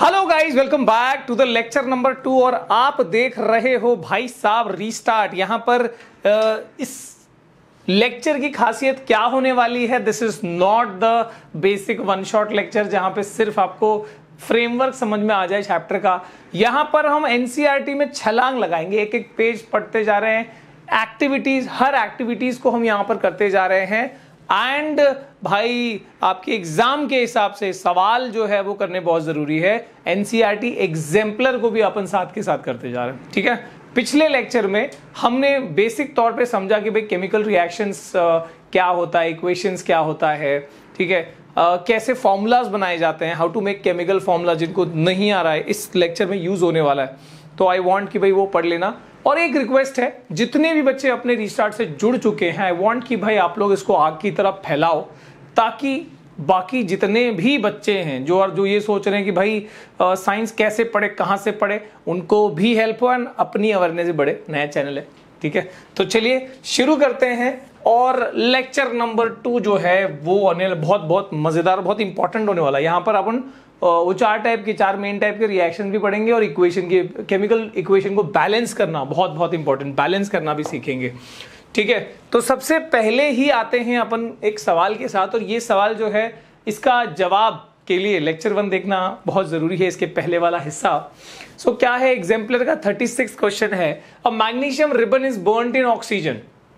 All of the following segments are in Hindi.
Hello guys, welcome back to the lecture number 2 और आप देख रहे हो भाई साहब रीस्टार्ट। यहां पर इस लेक्चर की खासियत क्या होने वाली है, this is not the basic one shot lecture जहां पे सिर्फ आपको फ्रेमवर्क समझ में आ जाए चैप्टर का। यहां पर हम एनसीईआरटी में छलांग लगाएंगे, एक एक पेज पढ़ते जा रहे हैं, एक्टिविटीज, हर एक्टिविटीज को हम यहां पर करते जा रहे हैं एंड भाई आपके एग्जाम के हिसाब से सवाल जो है वो करने बहुत जरूरी है। एनसीईआरटी एग्जाम्पलर को भी अपन साथ के साथ करते जा रहे हैं, ठीक है। पिछले लेक्चर में हमने बेसिक तौर पे समझा कि भाई केमिकल रिएक्शंस क्या होता है, इक्वेशंस क्या होता है, ठीक है, कैसे फॉर्मूलाज बनाए जाते हैं, how to make chemical formula, जिनको नहीं आ रहा है इस लेक्चर में यूज होने वाला है, तो आई वांट कि भाई वो पढ़ लेना। और एक रिक्वेस्ट है, जितने भी बच्चे अपने रीस्टार्ट से जुड़ चुके हैं, आई वांट कि भाई आप लोग इसको आग की तरफ फैलाओ, ताकि बाकी जितने भी बच्चे हैं जो ये सोच रहे हैं कि भाई साइंस कैसे पढ़े, कहाँ से पढ़े, उनको भी हेल्प हो एंड अपनी अवेयरनेस भी बढ़े। नया चैनल है, ठीक है। तो चलिए शुरू करते हैं। और लेक्चर नंबर 2 जो है वो आने बहुत बहुत मजेदार, बहुत इंपॉर्टेंट होने वाला है। यहाँ पर अपन वो चार मेन टाइप के रिएक्शन भी पढ़ेंगे और इक्वेशन की, केमिकल इक्वेशन को बैलेंस करना बहुत बहुत इंपॉर्टेंट, बैलेंस करना भी सीखेंगे, ठीक है। तो सबसे पहले ही आते हैं अपन एक सवाल के साथ, और ये सवाल जो है इसका जवाब के लिए लेक्चर 1 देखना बहुत जरूरी है, इसके पहले वाला हिस्सा। सो क्या है, एग्जाम्पलर का 36 क्वेश्चन है, a magnesium ribbon is burned in oxygen,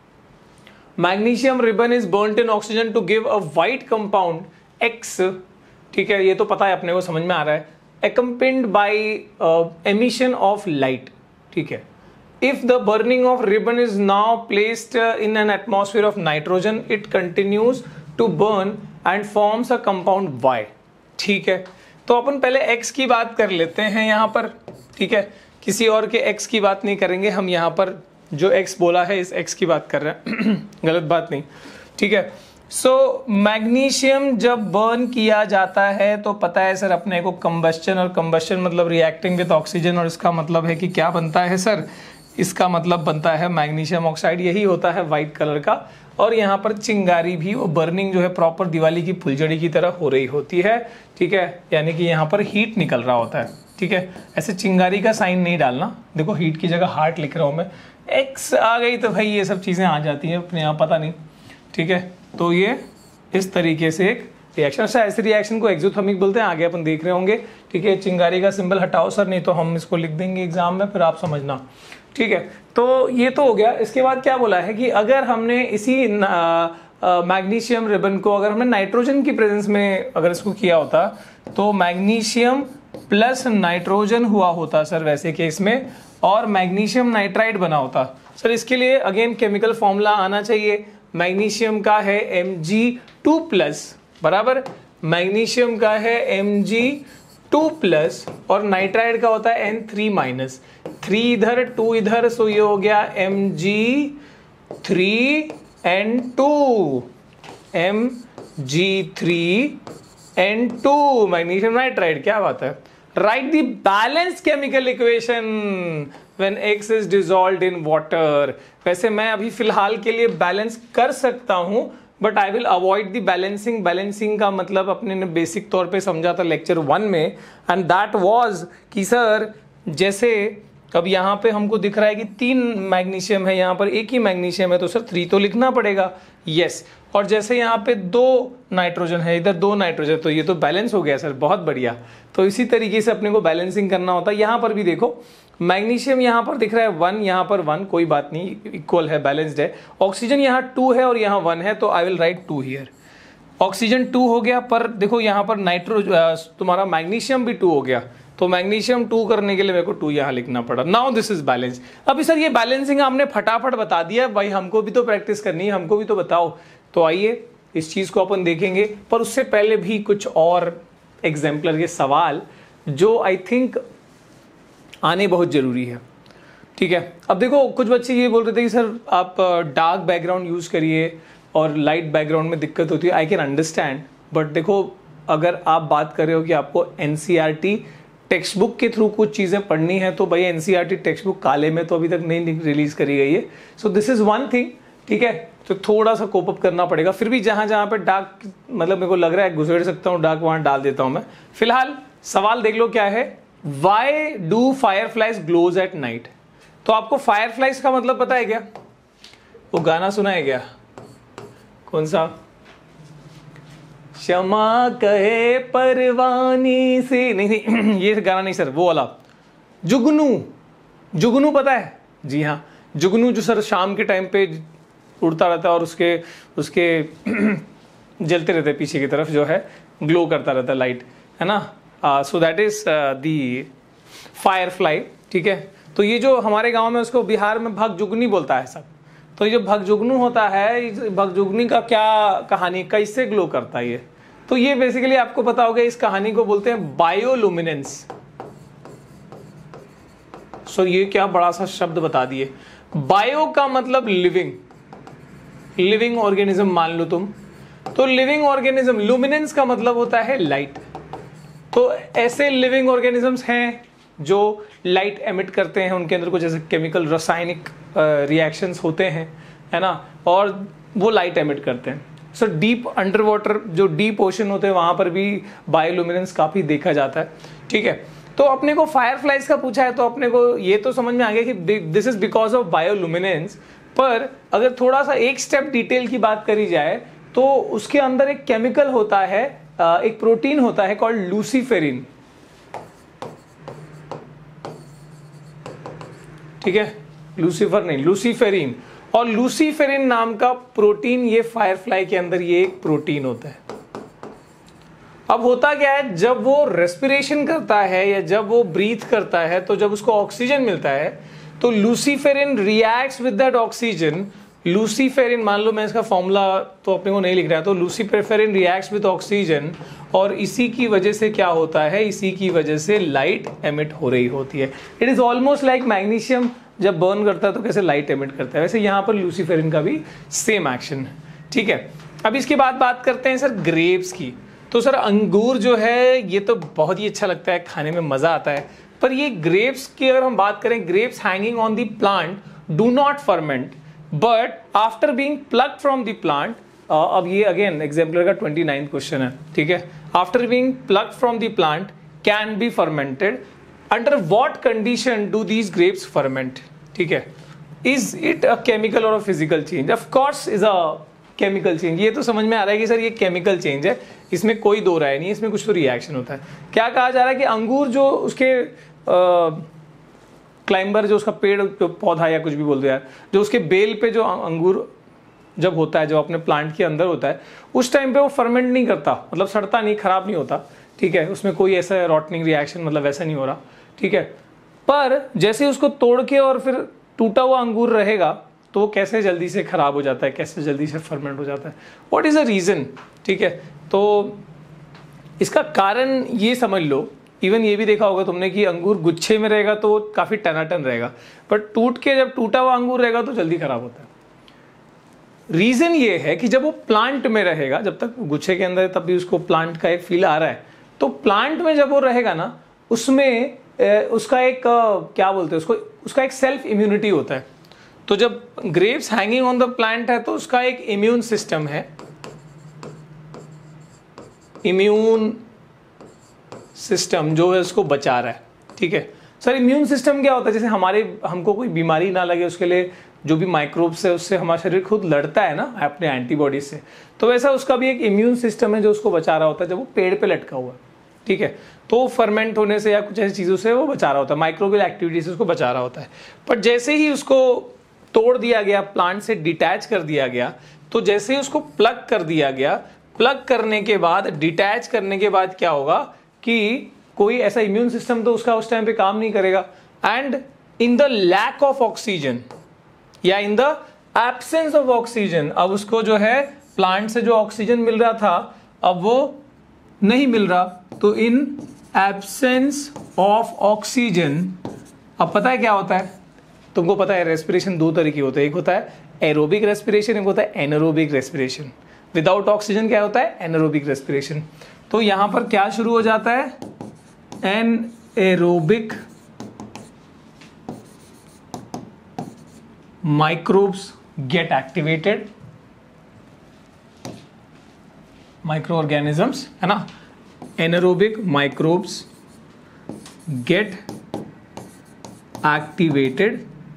magnesium ribbon is burned in oxygen to give a white compound X, ठीक है, ये तो पता है अपने को, समझ में आ रहा है, accompanied by emission of light, ठीक है। If the burning of ribbon is now placed in an atmosphere of nitrogen, it continues to burn and forms a compound Y, ठीक है। तो अपन पहले X की बात कर लेते हैं यहाँ पर, ठीक है, किसी और के X की बात नहीं करेंगे हम, यहाँ पर जो X बोला है इस X की बात कर रहे हैं गलत बात नहीं, ठीक है। सो मैग्नीशियम जब बर्न किया जाता है तो पता है सर अपने को कंबस्चन, और कंबस्चन मतलब रिएक्टिंग विद ऑक्सीजन, और इसका मतलब है कि क्या बनता है सर, इसका मतलब बनता है मैग्नीशियम ऑक्साइड, यही होता है वाइट कलर का। और यहाँ पर चिंगारी भी, वो बर्निंग जो है प्रॉपर दिवाली की फुलझड़ी की तरह हो रही होती है, ठीक है, यानी कि यहाँ पर हीट निकल रहा होता है, ठीक है। ऐसे चिंगारी का साइन नहीं डालना, देखो हीट की जगह हार्ट लिख रहा हूँ मैं, एक्स आ गई तो भाई ये सब चीज़ें आ जाती हैं अपने यहाँ, पता नहीं, ठीक है। तो ये इस तरीके से एक रिएक्शन, अच्छा ऐसे रिएक्शन को एक्सोथर्मिक बोलते हैं, आगे अपन देख रहे होंगे, ठीक है। चिंगारी का सिंबल हटाओ सर, नहीं तो हम इसको लिख देंगे एग्जाम में, फिर आप समझना, ठीक है। तो ये तो हो गया। इसके बाद क्या बोला है कि अगर हमने इसी मैग्नीशियम रिबन को अगर हमने नाइट्रोजन की प्रेजेंस में अगर इसको किया होता तो मैग्नीशियम प्लस नाइट्रोजन हुआ होता सर वैसे केस में, और मैग्नीशियम नाइट्राइड बना होता सर। इसके लिए अगेन केमिकल फॉर्मूला आना चाहिए। मैग्नीशियम का है Mg2+, बराबर, मैग्नीशियम का है Mg2+, और नाइट्राइड का होता है N3-, 3 इधर 2 इधर, सो ये हो गया Mg3N2, Mg3N2 मैग्नीशियम नाइट्राइड, क्या बात है। Write the balance chemical equation when X is dissolved in water। वैसे मैं अभी फिलहाल के लिए बैलेंस कर सकता हूं, but I will avoid the balancing. Balancing का मतलब अपने ने बेसिक तौर पे समझा था लेक्चर 1 में, एंड दैट वाज कि सर जैसे अब यहाँ पे हमको दिख रहा है कि 3 मैग्नीशियम है, यहाँ पर एक ही मैग्नीशियम है, तो सर 3 तो लिखना पड़ेगा, यस। और जैसे यहाँ पे 2 नाइट्रोजन है, इधर 2 नाइट्रोजन, तो ये तो बैलेंस हो गया सर, बहुत बढ़िया। तो इसी तरीके से अपने को बैलेंसिंग करना होता है। यहाँ पर भी देखो मैग्नीशियम यहाँ पर दिख रहा है 1, यहाँ पर 1, कोई बात नहीं, इक्वल है, बैलेंस्ड है। ऑक्सीजन यहाँ 2 है और यहाँ 1 है, तो I will write 2 here. Oxygen 2 हो गया, पर देखो यहाँ पर तुम्हारा मैग्नीशियम भी 2 हो गया, तो मैग्नीशियम 2 करने के लिए मेरे को 2 यहाँ लिखना पड़ा। Now this is balance. अभी सर ये बैलेंसिंग आपने फटाफट बता दिया भाई, हमको भी तो प्रैक्टिस करनी है, हमको भी तो बताओ। तो आइए इस चीज को अपन देखेंगे, पर उससे पहले भी कुछ और एग्जाम्पलर के सवाल जो आई थिंक आने बहुत जरूरी है, ठीक है। अब देखो कुछ बच्चे ये बोल रहे थे कि सर आप डार्क बैकग्राउंड यूज करिए और लाइट बैकग्राउंड में दिक्कत होती है, आई कैन अंडरस्टैंड, बट देखो अगर आप बात कर रहे हो कि आपको एनसीईआरटी टेक्स्ट बुक के थ्रू कुछ चीजें पढ़नी है, तो भाई एनसीईआरटी टेक्स्ट बुक काले में तो अभी तक नहीं रिलीज करी गई है, so this is one thing, ठीक है। तो थोड़ा सा कोप अप करना पड़ेगा। फिर भी जहां जहां पे डार्क मतलब मेरे को लग रहा है घुसेड़ सकता हूँ डार्क, वहां डाल देता हूं मैं। फिलहाल सवाल देख लो क्या है, why do fireflies glows at night. तो आपको फायरफ्लाइज का मतलब पता है क्या? वो गाना सुना है क्या? कौन सा? क्षमा कहे परवानी से, नहीं ये गाना नहीं सर, वो वाला जुगनू। जुगनू पता है? जी हाँ, जुगनू जो सर शाम के टाइम पे उड़ता रहता है और उसके जलते रहते पीछे की तरफ जो है, ग्लो करता रहता है लाइट, है ना। So that is the firefly. ठीक है, तो ये जो हमारे गांव में उसको बिहार में भगजुगनी बोलता है सब। तो ये जो भगजुगनू होता है, भगजुगनी का क्या कहानी, कैसे ग्लो करता है ये, तो ये बेसिकली आपको पता होगा, इस कहानी को बोलते हैं बायोलुमिनेंस। सो ये क्या बड़ा सा शब्द बता दिए। बायो का मतलब लिविंग, लिविंग ऑर्गेनिज्म मान लो तुम, तो लिविंग ऑर्गेनिज्म, लुमिनेंस का मतलब होता है लाइट। तो ऐसे लिविंग ऑर्गेनिजम्स हैं जो लाइट एमिट करते हैं, उनके अंदर कुछ ऐसे केमिकल रासायनिक रिएक्शंस होते हैं, है ना, और वो लाइट एमिट करते हैं। सो डीप अंडर वाटर, जो डीप ओशन होते हैं, वहां पर भी बायोलुमिनेंस काफी देखा जाता है। ठीक है, तो अपने को फायरफ्लाइज का पूछा है, तो अपने को ये तो समझ में आ गया कि this is because of bioluminescence. पर अगर थोड़ा सा एक स्टेप डिटेल की बात करी जाए, तो उसके अंदर एक केमिकल होता है, एक प्रोटीन होता है कॉल्ड लूसीफेरिन। ठीक है, लूसीफर नहीं, लूसीफेरिन। और लूसीफेरिन नाम का प्रोटीन, ये फायरफ्लाई के अंदर ये एक प्रोटीन होता है। अब होता क्या है, जब वो रेस्पिरेशन करता है या जब वो ब्रीथ करता है, तो जब उसको ऑक्सीजन मिलता है, तो luciferin reacts with that oxygen. Luciferin, मान लो मैं इसका फॉर्मूला तो अपने को नहीं लिख रहा है, तो लूसीफेरिन रिएक्ट्स विद ऑक्सीजन, और इसी की वजह से क्या होता है, इसी की वजह से लाइट एमिट हो रही होती है। It is almost like magnesium जब बर्न करता है तो कैसे लाइट एमिट करता है, वैसे यहां पर लूसीफेरिन का भी सेम एक्शन है। ठीक है, अब इसके बाद बात करते हैं सर ग्रेप्स की। तो सर अंगूर जो है ये तो बहुत ही अच्छा लगता है, खाने में मजा आता है, पर ये ग्रेप्स की अगर हम बात करें, grapes hanging on the plant do not ferment but after being plucked from the plant, अब ये अगेन एग्जाम्पलर का 29 क्वेश्चन है। ठीक है, after being plucked from the plant can be fermented, under what condition do these grapes ferment. ठीक है, इज इट अ केमिकल और a physical change? Of course is a chemical change. ये तो समझ में आ रहा है कि सर ये केमिकल चेंज है, इसमें कोई दो राय नहीं है, इसमें कुछ तो रिएक्शन होता है। क्या कहा जा रहा है कि अंगूर जो उसके क्लाइंबर, जो उसका पेड़ पौधा या कुछ भी बोल दो यार, जो उसके बेल पे जो अंगूर जब होता है, जो अपने प्लांट के अंदर होता है, उस टाइम पे वो फर्मेंट नहीं करता, मतलब सड़ता नहीं, खराब नहीं होता। ठीक है, उसमें कोई ऐसा रॉटनिंग रिएक्शन मतलब वैसा नहीं हो रहा। ठीक है, पर जैसे उसको तोड़ के और फिर टूटा हुआ अंगूर रहेगा, तो वो कैसे जल्दी से खराब हो जाता है, कैसे जल्दी से फर्मेंट हो जाता है, व्हाट इज द रीजन? ठीक है, तो इसका कारण ये समझ लो, इवन ये भी देखा होगा तुमने कि अंगूर गुच्छे में रहेगा तो काफी टनाटन रहेगा, बट टूट के जब टूटा हुआ अंगूर रहेगा तो जल्दी खराब होता है। रीजन ये है कि जब वो प्लांट में रहेगा, जब तक गुच्छे के अंदर है तब भी उसको प्लांट का एक फील आ रहा है, तो प्लांट में जब वो रहेगा ना, उसमें उसका एक क्या बोलते हैं उसको, उसका एक सेल्फ इम्यूनिटी होता है। तो जब grapes hanging on the plant है, तो उसका एक इम्यून सिस्टम है, इम्यून सिस्टम जो है उसको बचा रहा है। ठीक है सर, इम्यून सिस्टम क्या होता है? जैसे हमको कोई बीमारी ना लगे उसके लिए जो भी माइक्रोब्स है उससे हमारा शरीर खुद लड़ता है ना अपने एंटीबॉडीज से, तो वैसा उसका भी एक इम्यून सिस्टम है जो उसको बचा रहा होता है जब वो पेड़ पे लटका हुआ है। ठीक है, तो फर्मेंट होने से या कुछ ऐसी चीजों से वो बचा रहा होता है, माइक्रोबियल एक्टिविटी से उसको बचा रहा होता है। पर जैसे ही उसको तोड़ दिया गया, प्लांट से डिटैच कर दिया गया, तो जैसे ही उसको प्लग कर दिया गया, प्लग करने के बाद, डिटैच करने के बाद क्या होगा कि कोई ऐसा इम्यून सिस्टम तो उसका उस टाइम पे काम नहीं करेगा, and in the lack of oxygen या in the absence of oxygen, अब उसको जो है प्लांट से जो ऑक्सीजन मिल रहा था अब वो नहीं मिल रहा, तो इन एब्सेंस ऑफ ऑक्सीजन, अब पता है क्या होता है तुमको पता है, रेस्पिरेशन दो तरह की होते हैं, एक होता है एरोबिक रेस्पिरेशन, एक होता है एनारोबिक रेस्पिरेशन। विदाउट ऑक्सीजन क्या होता है? Anaerobic respiration. तो यहां पर क्या शुरू हो जाता है? Anaerobic microbes get activated, micro organisms, है ना, anaerobic microbes get activated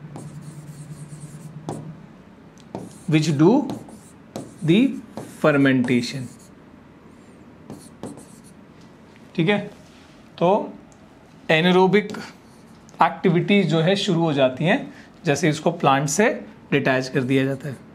which do the fermentation। ठीक है, तो एनारोबिक एक्टिविटीज जो है शुरू हो जाती हैं जैसे इसको प्लांट से डिटैच कर दिया जाता है।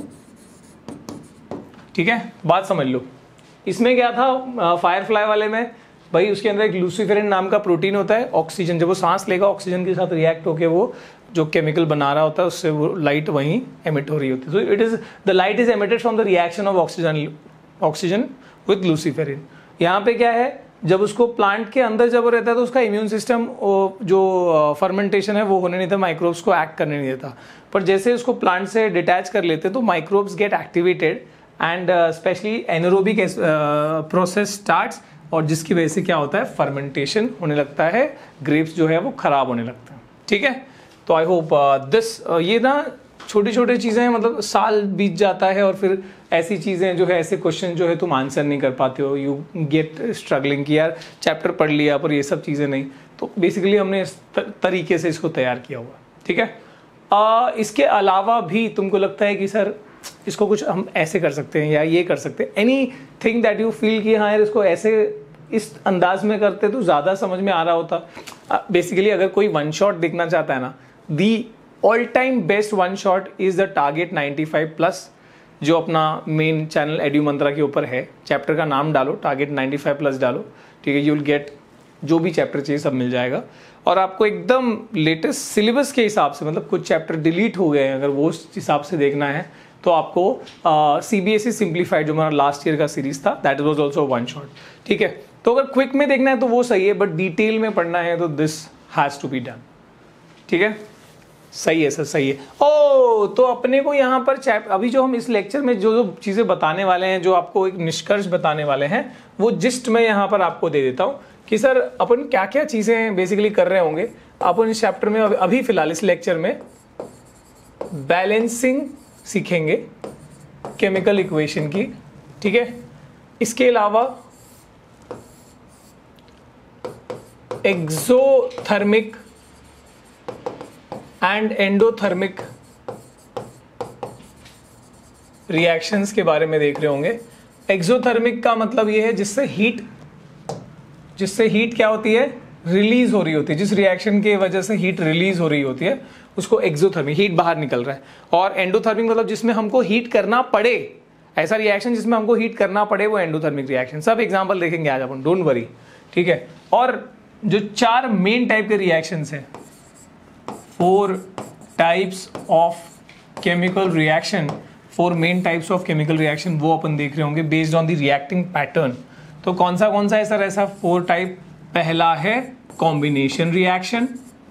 ठीक है, बात समझ लो। इसमें क्या था फायरफ्लाई वाले में, भाई उसके अंदर एक लूसीफेरिन नाम का प्रोटीन होता है। ऑक्सीजन जब वो सांस लेगा ऑक्सीजन के साथ रिएक्ट होकर वो जो केमिकल बना रहा होता है उससे वो लाइट वहीं एमिट हो रही होती है। So it is the light is emitted from the reaction of oxygen with luciferin. यहाँ पे क्या है, जब उसको प्लांट के अंदर जब वो रहता है तो उसका इम्यून सिस्टम जो फर्मेंटेशन है वो होने नहीं देता, माइक्रोब्स को एक्ट करने नहीं देता। पर जैसे उसको प्लांट से डिटैच कर लेते तो microbes get activated and specially anaerobic process starts, और जिसकी वजह से क्या होता है, फर्मेंटेशन होने लगता है, ग्रेप्स जो है वो खराब होने लगता है। ठीक है, तो आई होप दिस ये ना छोटी छोटी चीज़ें, मतलब साल बीत जाता है और फिर ऐसी चीज़ें जो है, ऐसे क्वेश्चन जो है तुम आंसर नहीं कर पाते हो, यू गेट स्ट्रगलिंग कि यार चैप्टर पढ़ लिया पर ये सब चीज़ें नहीं। तो बेसिकली हमने इस तरीके से इसको तैयार किया हुआ। ठीक है, इसके अलावा भी तुमको लगता है कि सर इसको कुछ हम ऐसे कर सकते हैं या ये कर सकते हैं, anything that you feel कि हाँ यार इसको ऐसे इस अंदाज में करते तो ज़्यादा समझ में आ रहा होता। बेसिकली अगर कोई वन शॉट देखना चाहता है ना, the all time best one shot is the target 95+, जो अपना मेन चैनल एड्यू मंत्रा के ऊपर है। चैप्टर का नाम डालो, टारगेट 95+ डालो, ठीक है, यू विल गेट जो भी चैप्टर चाहिए सब मिल जाएगा। और आपको एकदम लेटेस्ट सिलेबस के हिसाब से, मतलब कुछ चैप्टर डिलीट हो गए हैं, अगर वो उस हिसाब से देखना है तो आपको CBSE सिंप्लीफाइड जो हमारा लास्ट ईयर का सीरीज था, that was also one shot. ठीक है, तो अगर क्विक में देखना है तो वो सही है, बट डिटेल में पढ़ना है तो this has to be done. ठीक है, सही है सर, सही है। ओ तो अपने को यहाँ पर अभी जो हम इस लेक्चर में जो जो चीज़ें बताने वाले हैं, जो आपको एक निष्कर्ष बताने वाले हैं, वो जिस्ट मैं यहाँ पर आपको दे देता हूँ कि सर अपन क्या क्या चीज़ें बेसिकली कर रहे होंगे। अपन इस चैप्टर में अभी फिलहाल इस लेक्चर में बैलेंसिंग सीखेंगे केमिकल इक्वेशन की। ठीक है, इसके अलावा एक्सोथर्मिक एंड एंडोथर्मिक रिएक्शंस के बारे में देख रहे होंगे। एक्सोथर्मिक का मतलब ये है जिससे हीट क्या होती है, रिलीज हो रही होती है, जिस रिएक्शन के वजह से हीट रिलीज हो रही होती है उसको एक्सोथर्मिक, हीट बाहर निकल रहा है। और एंडोथर्मिक मतलब जिसमें हमको हीट करना पड़े, ऐसा रिएक्शन जिसमें हमको हीट करना पड़े, वो एंडोथर्मिक रिएक्शन। सब एग्जांपल देखेंगे आज अपन, डोंट वरी। ठीक है, और जो 4 मेन टाइप के रिएक्शंस हैं, 4 types of chemical reaction, 4 main types of chemical reaction, वो अपन देख रहे होंगे based on the reacting pattern. तो कौन सा है सर ऐसा 4 टाइप? पहला है कॉम्बिनेशन रिएक्शन।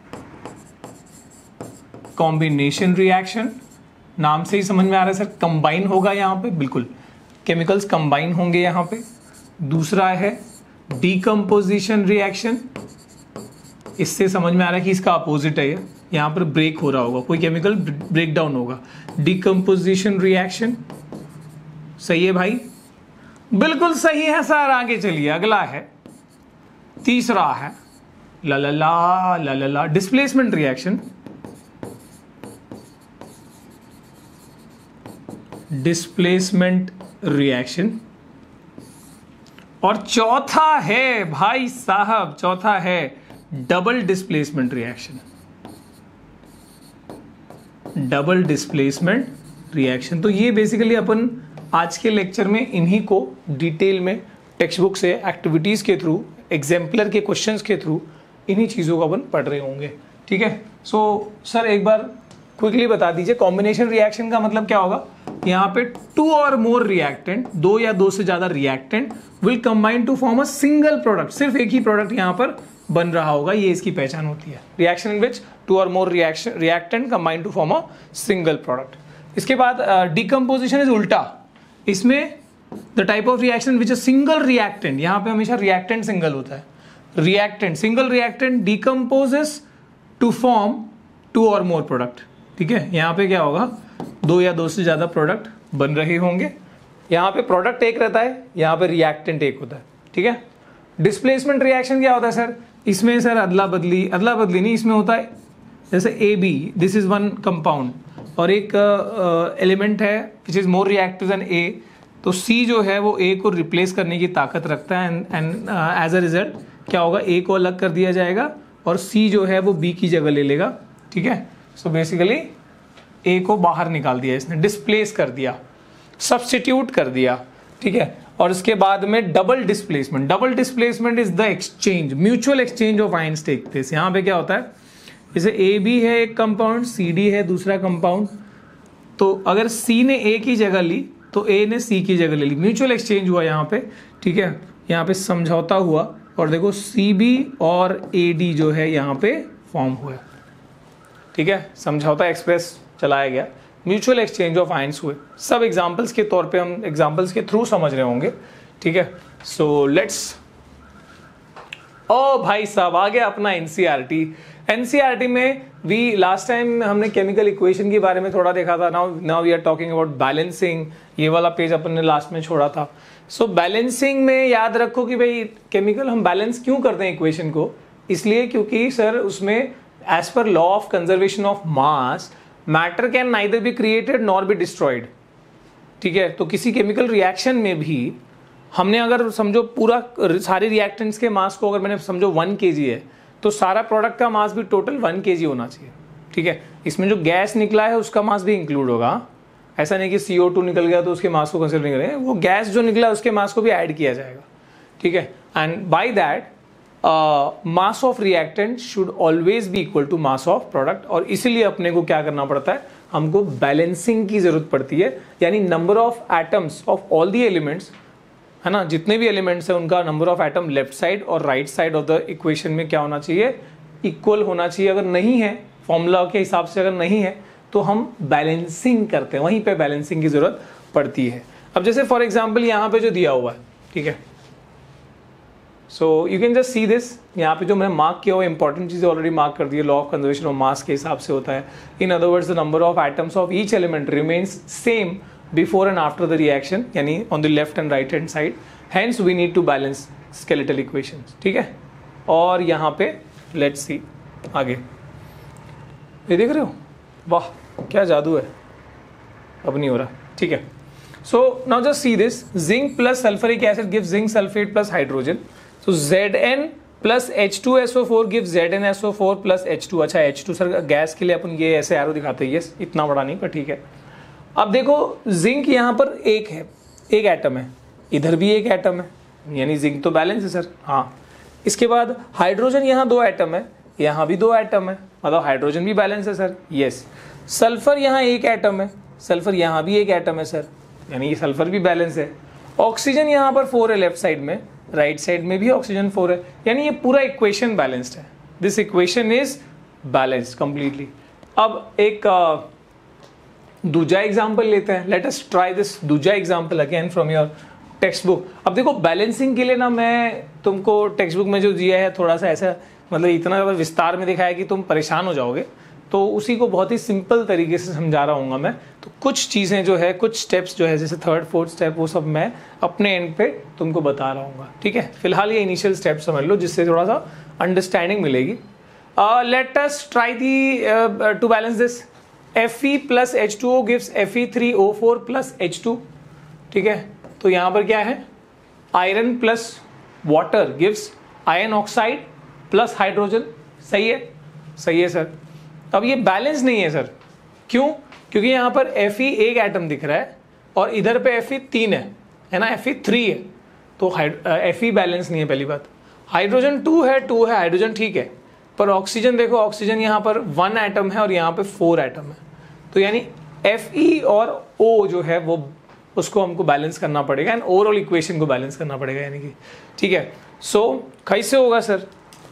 कॉम्बिनेशन रिएक्शन नाम से ही समझ में आ रहा है सर, कंबाइन होगा यहाँ पे, बिल्कुल केमिकल्स कंबाइन होंगे यहाँ पे। दूसरा है डीकम्पोजिशन रिएक्शन, इससे समझ में आ रहा है कि इसका अपोजिट है, यहाँ पर ब्रेक हो रहा होगा, कोई केमिकल ब्रेक डाउन होगा, डीकम्पोजिशन रिएक्शन। सही है भाई, बिल्कुल सही है सर। आगे चलिए, अगला है, तीसरा है ला डिस्प्लेसमेंट रिएक्शन। Displacement reaction. और चौथा है भाई साहब, चौथा है double displacement reaction. Double displacement reaction. तो ये बेसिकली अपन आज के लेक्चर में इन्हीं को डिटेल में टेक्स्ट बुक से, एक्टिविटीज के थ्रू, एग्जाम्पलर के क्वेश्चंस के थ्रू इन्हीं चीजों को अपन पढ़ रहे होंगे। ठीक है, सो सर एक बार क्विकली बता दीजिए, कॉम्बिनेशन रिएक्शन का मतलब क्या होगा? यहाँ पे 2 और मोर रिएक्टेंट, 2 या 2 से ज्यादा reactant will combine to form a single product. सिर्फ एक ही प्रोडक्ट यहाँ पर बन रहा होगा, ये इसकी पहचान होती है। रिएक्शन इन विच 2 और more reactant combine to form a single product. इसके बाद डिकम्पोजिशन इज उल्टा, इसमें the type of reaction which a single reactant, यहाँ पे हमेशा रिएक्टेंट सिंगल होता है, reactant single reactant decomposes to form 2 और मोर प्रोडक्ट। ठीक है, यहाँ पे क्या होगा, 2 या 2 से ज्यादा प्रोडक्ट बन रहे होंगे। यहाँ पे प्रोडक्ट एक रहता है, यहाँ पे रिएक्टेंट एक होता है। ठीक है, डिस्प्लेसमेंट रिएक्शन क्या होता है सर? इसमें सर अदला बदली नहीं, इसमें होता है जैसे A B, this is one compound और एक एलिमेंट है which is more reactive than A, तो सी जो है वो ए को रिप्लेस करने की ताकत रखता है एंड एज अ रिजल्ट क्या होगा, ए को अलग कर दिया जाएगा और सी जो है वो बी की जगह ले लेगा। ठीक है, सो बेसिकली ए को बाहर निकाल दिया इसने, डिस्प्लेस कर दिया, सब्स्टिट्यूट कर दिया। ठीक है, और इसके बाद में double displacement is the exchange, mutual exchange of ions take place. यहाँ पे क्या होता है, जैसे ए बी है एक कंपाउंड, सी डी है दूसरा कंपाउंड, तो अगर सी ने ए की जगह ली तो ए ने सी की जगह ले ली, म्यूचुअल एक्सचेंज हुआ यहाँ पे। ठीक है, यहाँ पे समझौता हुआ और देखो सी बी और ए डी जो है यहाँ पे फॉर्म हुआ। ठीक है, समझौता एक्सप्रेस चलाया गया, म्यूचुअल एक्सचेंज ऑफ आयंस हुए। सब एग्जांपल्स के तौर पे, हम एग्जांपल्स के थ्रू समझ रहे होंगे। ठीक है, सो लेट्स, ओ भाई साहब आ गया अपना एनसीईआरटी में वी लास्ट टाइम हमने केमिकल इक्वेशन के बारे में थोड़ा देखा था। Now we are talking about balancing, ये वाला पेज अपन ने लास्ट में छोड़ा था। सो बैलेंसिंग में याद रखो कि भाई केमिकल हम बैलेंस क्यों करते हैं इक्वेशन को, इसलिए क्योंकि सर उसमें एज पर law of conservation of mass matter can neither be created nor be destroyed. ठीक है, तो किसी केमिकल रिएक्शन में भी हमने अगर समझो पूरा सारे रिएक्टेंट्स के मास को अगर मैंने समझो 1 kg है तो सारा प्रोडक्ट का मास भी टोटल 1 kg होना चाहिए। ठीक है, इसमें जो गैस निकला है उसका मास भी इंक्लूड होगा, ऐसा नहीं कि CO2 निकल गया तो उसके मास को कंसिडर नहीं करेंगे, वो गैस जो निकला उसके मास को भी ऐड किया जाएगा। ठीक है, and by that mass of reactant should always be equal to mass of product. और इसीलिए अपने को क्या करना पड़ता है, हमको बैलेंसिंग की जरूरत पड़ती है, यानी number of atoms of all the elements, है ना, जितने भी एलिमेंट्स है उनका number of atom left side और right side of the equation में क्या होना चाहिए, इक्वल होना चाहिए। अगर नहीं है, फॉर्मूला के हिसाब से अगर नहीं है तो हम बैलेंसिंग करते हैं, वहीं पे बैलेंसिंग की जरूरत पड़ती है। अब जैसे फॉर एग्जांपल यहाँ पे जो दिया हुआ है, ठीक है, so you can just see this, यहाँ पे जो मैंने मार्क किया हुआ इंपॉर्टेंट चीजें ऑलरेडी मार्क कर दी है, law of conservation of mass के हिसाब से होता है। In other words the number of atoms of each element remains same before and after the reaction, यानी on the left and right hand side, hence we need to balance skeletal equations. ठीक है, और यहाँ पे लेट्स सी आगे, ये देख रहे हो, वाह क्या जादू है, अब नहीं हो रहा। ठीक है, so now just see this, zinc plus sulphuric acid gives zinc sulphate plus hydrogen, so Zn plus H2SO4 gives ZnSO4 plus H2। अच्छा H2 सर गैस के लिए अपन ये ऐसे एरो दिखाते हैं, ये इतना बड़ा नहीं पर ठीक है। अब देखो जिंक यहाँ पर एक है, एक एटम है, इधर भी एक एटम है, यानी जिंक तो बैलेंस है सर। हाँ, इसके बाद हाइड्रोजन यहाँ 2 एटम है, यहाँ भी 2 एटम है, मतलब हाइड्रोजन भी बैलेंस है सर। यस, सल्फर यहाँ 1 एटम है, सल्फर यहाँ भी 1 एटम है सर, यानी ये सल्फर भी बैलेंस है। ऑक्सीजन यहाँ पर 4 है लेफ्ट साइड में, राइट साइड में भी ऑक्सीजन 4 है, यानी ये पूरा इक्वेशन बैलेंस्ड है। This equation is balanced completely. अब एक दूसरा एग्जांपल लेते हैं, लेट अस ट्राई दिस दूसरा example again from your textbook. अब देखो बैलेंसिंग के लिए ना मैं तुमको टेक्स्ट बुक में जो दिया है थोड़ा सा ऐसा, मतलब इतना ज़्यादा विस्तार में दिखाया कि तुम परेशान हो जाओगे, तो उसी को बहुत ही सिंपल तरीके से समझा रहा हूँ मैं। तो कुछ चीज़ें जो है, कुछ स्टेप्स जो है, जैसे 3rd 4th स्टेप, वो सब मैं अपने एंड पे तुमको बता रहा हूँ। ठीक है, फिलहाल ये इनिशियल स्टेप समझ लो, जिससे थोड़ा सा अंडरस्टैंडिंग मिलेगी। Let us try the to balance this. Fe plus H2O gives Fe3O4 plus H2। ठीक है, तो यहाँ पर क्या है, iron plus water gives iron oxide plus hydrogen. सही है, सही है सर। अब ये बैलेंस नहीं है सर, क्यों? क्योंकि यहाँ पर Fe एक एटम दिख रहा है और इधर पे Fe 3 है ना, Fe 3 है, तो Fe बैलेंस नहीं है पहली बात। हाइड्रोजन 2 है हाइड्रोजन, ठीक है, पर ऑक्सीजन देखो, ऑक्सीजन यहाँ पर 1 एटम है और यहाँ पे 4 एटम है, तो यानी Fe और O जो है वो उसको हमको बैलेंस करना पड़ेगा एंड ओवरऑल इक्वेशन को बैलेंस करना पड़ेगा, यानी कि ठीक है। सो कैसे होगा सर,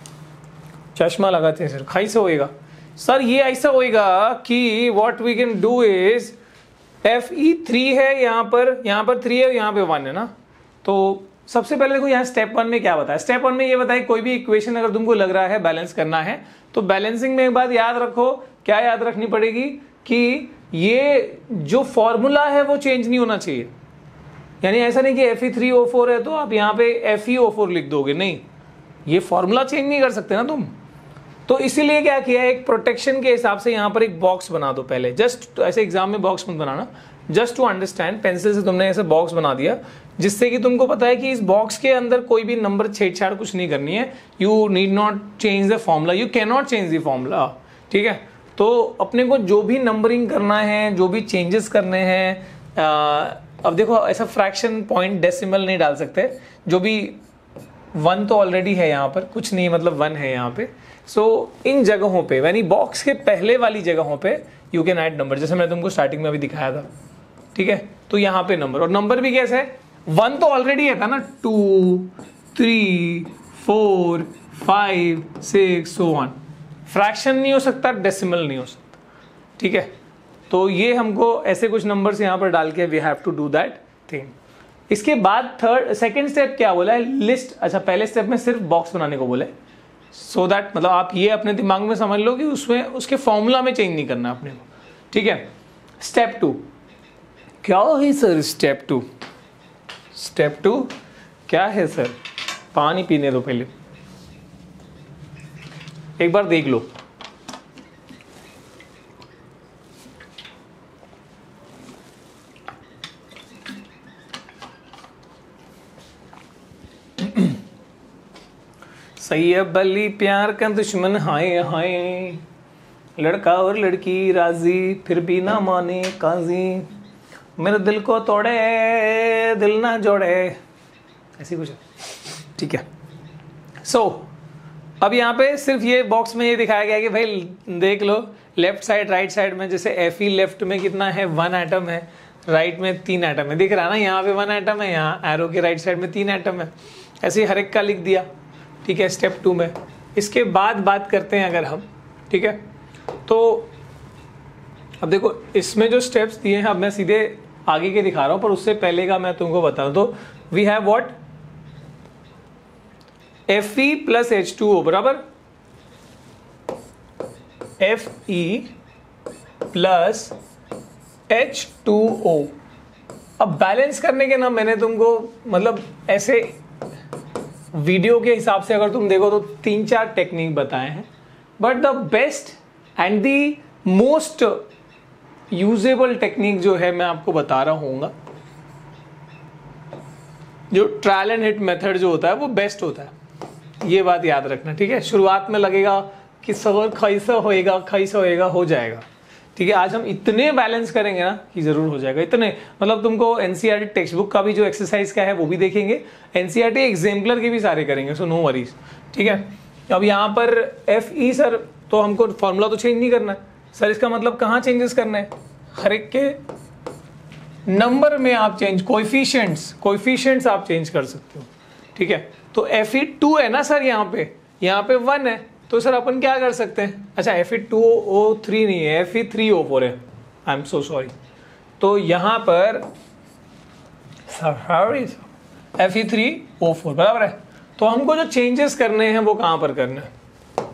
चश्मा लगाते हैं सर, कैसे होएगा सर? ये ऐसा होएगा कि what we can do is Fe3 है यहाँ पर 3 है, यहाँ पे 1 है ना, तो सबसे पहले देखो यहाँ स्टेप 1 में क्या बताया। स्टेप 1 में ये बताया कोई भी इक्वेशन अगर तुमको लग रहा है बैलेंस करना है तो बैलेंसिंग में एक बात याद रखो, क्या याद रखनी पड़ेगी कि ये जो फॉर्मूला है वो चेंज नहीं होना चाहिए। यानी ऐसा नहीं कि Fe3O4 है तो आप यहाँ पे FeO4 लिख दोगे, नहीं, ये फॉर्मूला चेंज नहीं कर सकते ना तुम। तो इसीलिए क्या किया है, एक प्रोटेक्शन के हिसाब से यहाँ पर एक बॉक्स बना दो पहले, जस्ट ऐसे एग्जाम में बॉक्स मत बनाना, जस्ट टू अंडरस्टैंड। पेंसिल से तुमने ऐसे बॉक्स बना दिया जिससे कि तुमको पता है कि इस बॉक्स के अंदर कोई भी नंबर छेड़छाड़ कुछ नहीं करनी है। You need not change the formula, you can not change the formula, ठीक है। तो अपने को जो भी नंबरिंग करना है, जो भी चेंजेस करने हैं, अब देखो ऐसा फ्रैक्शन, पॉइंट, डेसिमल नहीं डाल सकते, जो भी 1 तो ऑलरेडी है यहाँ पर, कुछ नहीं मतलब 1 है यहाँ पे। सो इन जगहों पे यानी बॉक्स के पहले वाली जगहों पे यू कैन ऐड नंबर, जैसे मैंने तुमको स्टार्टिंग में अभी दिखाया था, ठीक है। तो यहाँ पे नंबर, और नंबर भी कैसे है, 1 तो ऑलरेडी है था ना, 2 3 4 5 6 सो ऑन। फ्रैक्शन नहीं हो सकता, डेसिमल नहीं हो सकता, ठीक है। तो ये हमको ऐसे कुछ नंबर्स यहाँ पर डाल के we have to do that thing. इसके बाद सेकंड स्टेप क्या बोला है, लिस्ट। अच्छा, पहले स्टेप में सिर्फ बॉक्स बनाने को बोले, सो दैट मतलब आप ये अपने दिमाग में समझ लो कि उसमें उसके फॉर्मूला में चेंज नहीं करना अपने को, ठीक है। स्टेप 2 क्या है सर? स्टेप टू क्या है सर? पानी पीने दो पहले, एक बार देख लो। सैयब अली प्यार का दुश्मन, हाय हाय, लड़का और लड़की राजी फिर भी ना माने काजी, मेरे दिल को तोड़े दिल ना जोड़े, ऐसी कुछ, ठीक है। सो अब यहाँ पे सिर्फ ये बॉक्स में ये दिखाया गया कि भाई देख लो, लेफ्ट साइड राइट साइड में जैसे Fe लेफ्ट में कितना है, 1 एटम है, राइट में 3 एटम है, दिख रहा है ना, यहाँ पे 1 एटम है, यहाँ एरो के राइट साइड में 3 एटम है, ऐसे हर एक का लिख दिया, ठीक है, स्टेप 2 में। इसके बाद बात करते हैं अगर हम, ठीक है। तो अब देखो इसमें जो स्टेप्स दिए हैं, अब मैं सीधे आगे के दिखा रहा हूं, पर उससे पहले का मैं तुमको बता दूं। तो we have what, Fe plus H2O बराबर Fe प्लस H2O। अब बैलेंस करने के ना मैंने तुमको मतलब ऐसे वीडियो के हिसाब से अगर तुम देखो तो 3-4 टेक्निक बताए हैं, but the best and the most usable technique जो है मैं आपको बता रहा हूँ, जो ट्रायल एंड हिट मेथड जो होता है वो बेस्ट होता है, ये बात याद रखना, ठीक है। शुरुआत में लगेगा कि सर कैसा होएगा, हो जाएगा, ठीक है। आज हम इतने बैलेंस करेंगे ना कि जरूर हो जाएगा, इतने मतलब तुमको एनसीईआरटी टेक्स्ट बुक का भी जो एक्सरसाइज का है वो भी देखेंगे, एनसीईआरटी एग्जाम्पलर के भी सारे करेंगे, सो नो वरीज, ठीक है। अब यहाँ पर Fe सर, तो हमको फॉर्मूला तो चेंज नहीं करना है सर, इसका मतलब कहाँ चेंजेस करना है, हर एक के नंबर में आप चेंज, कोएफिशिएंट्स आप चेंज कर सकते हो, ठीक है। तो Fe2 है ना सर, यहाँ पे 1 है, तो सर अपन क्या कर सकते हैं, अच्छा Fe2O3 नहीं है, Fe3O4 है, आई एम सो सॉरी। तो यहाँ पर Fe3O4 बराबर है। तो हमको जो चेंजेस करने हैं वो कहाँ पर करना है,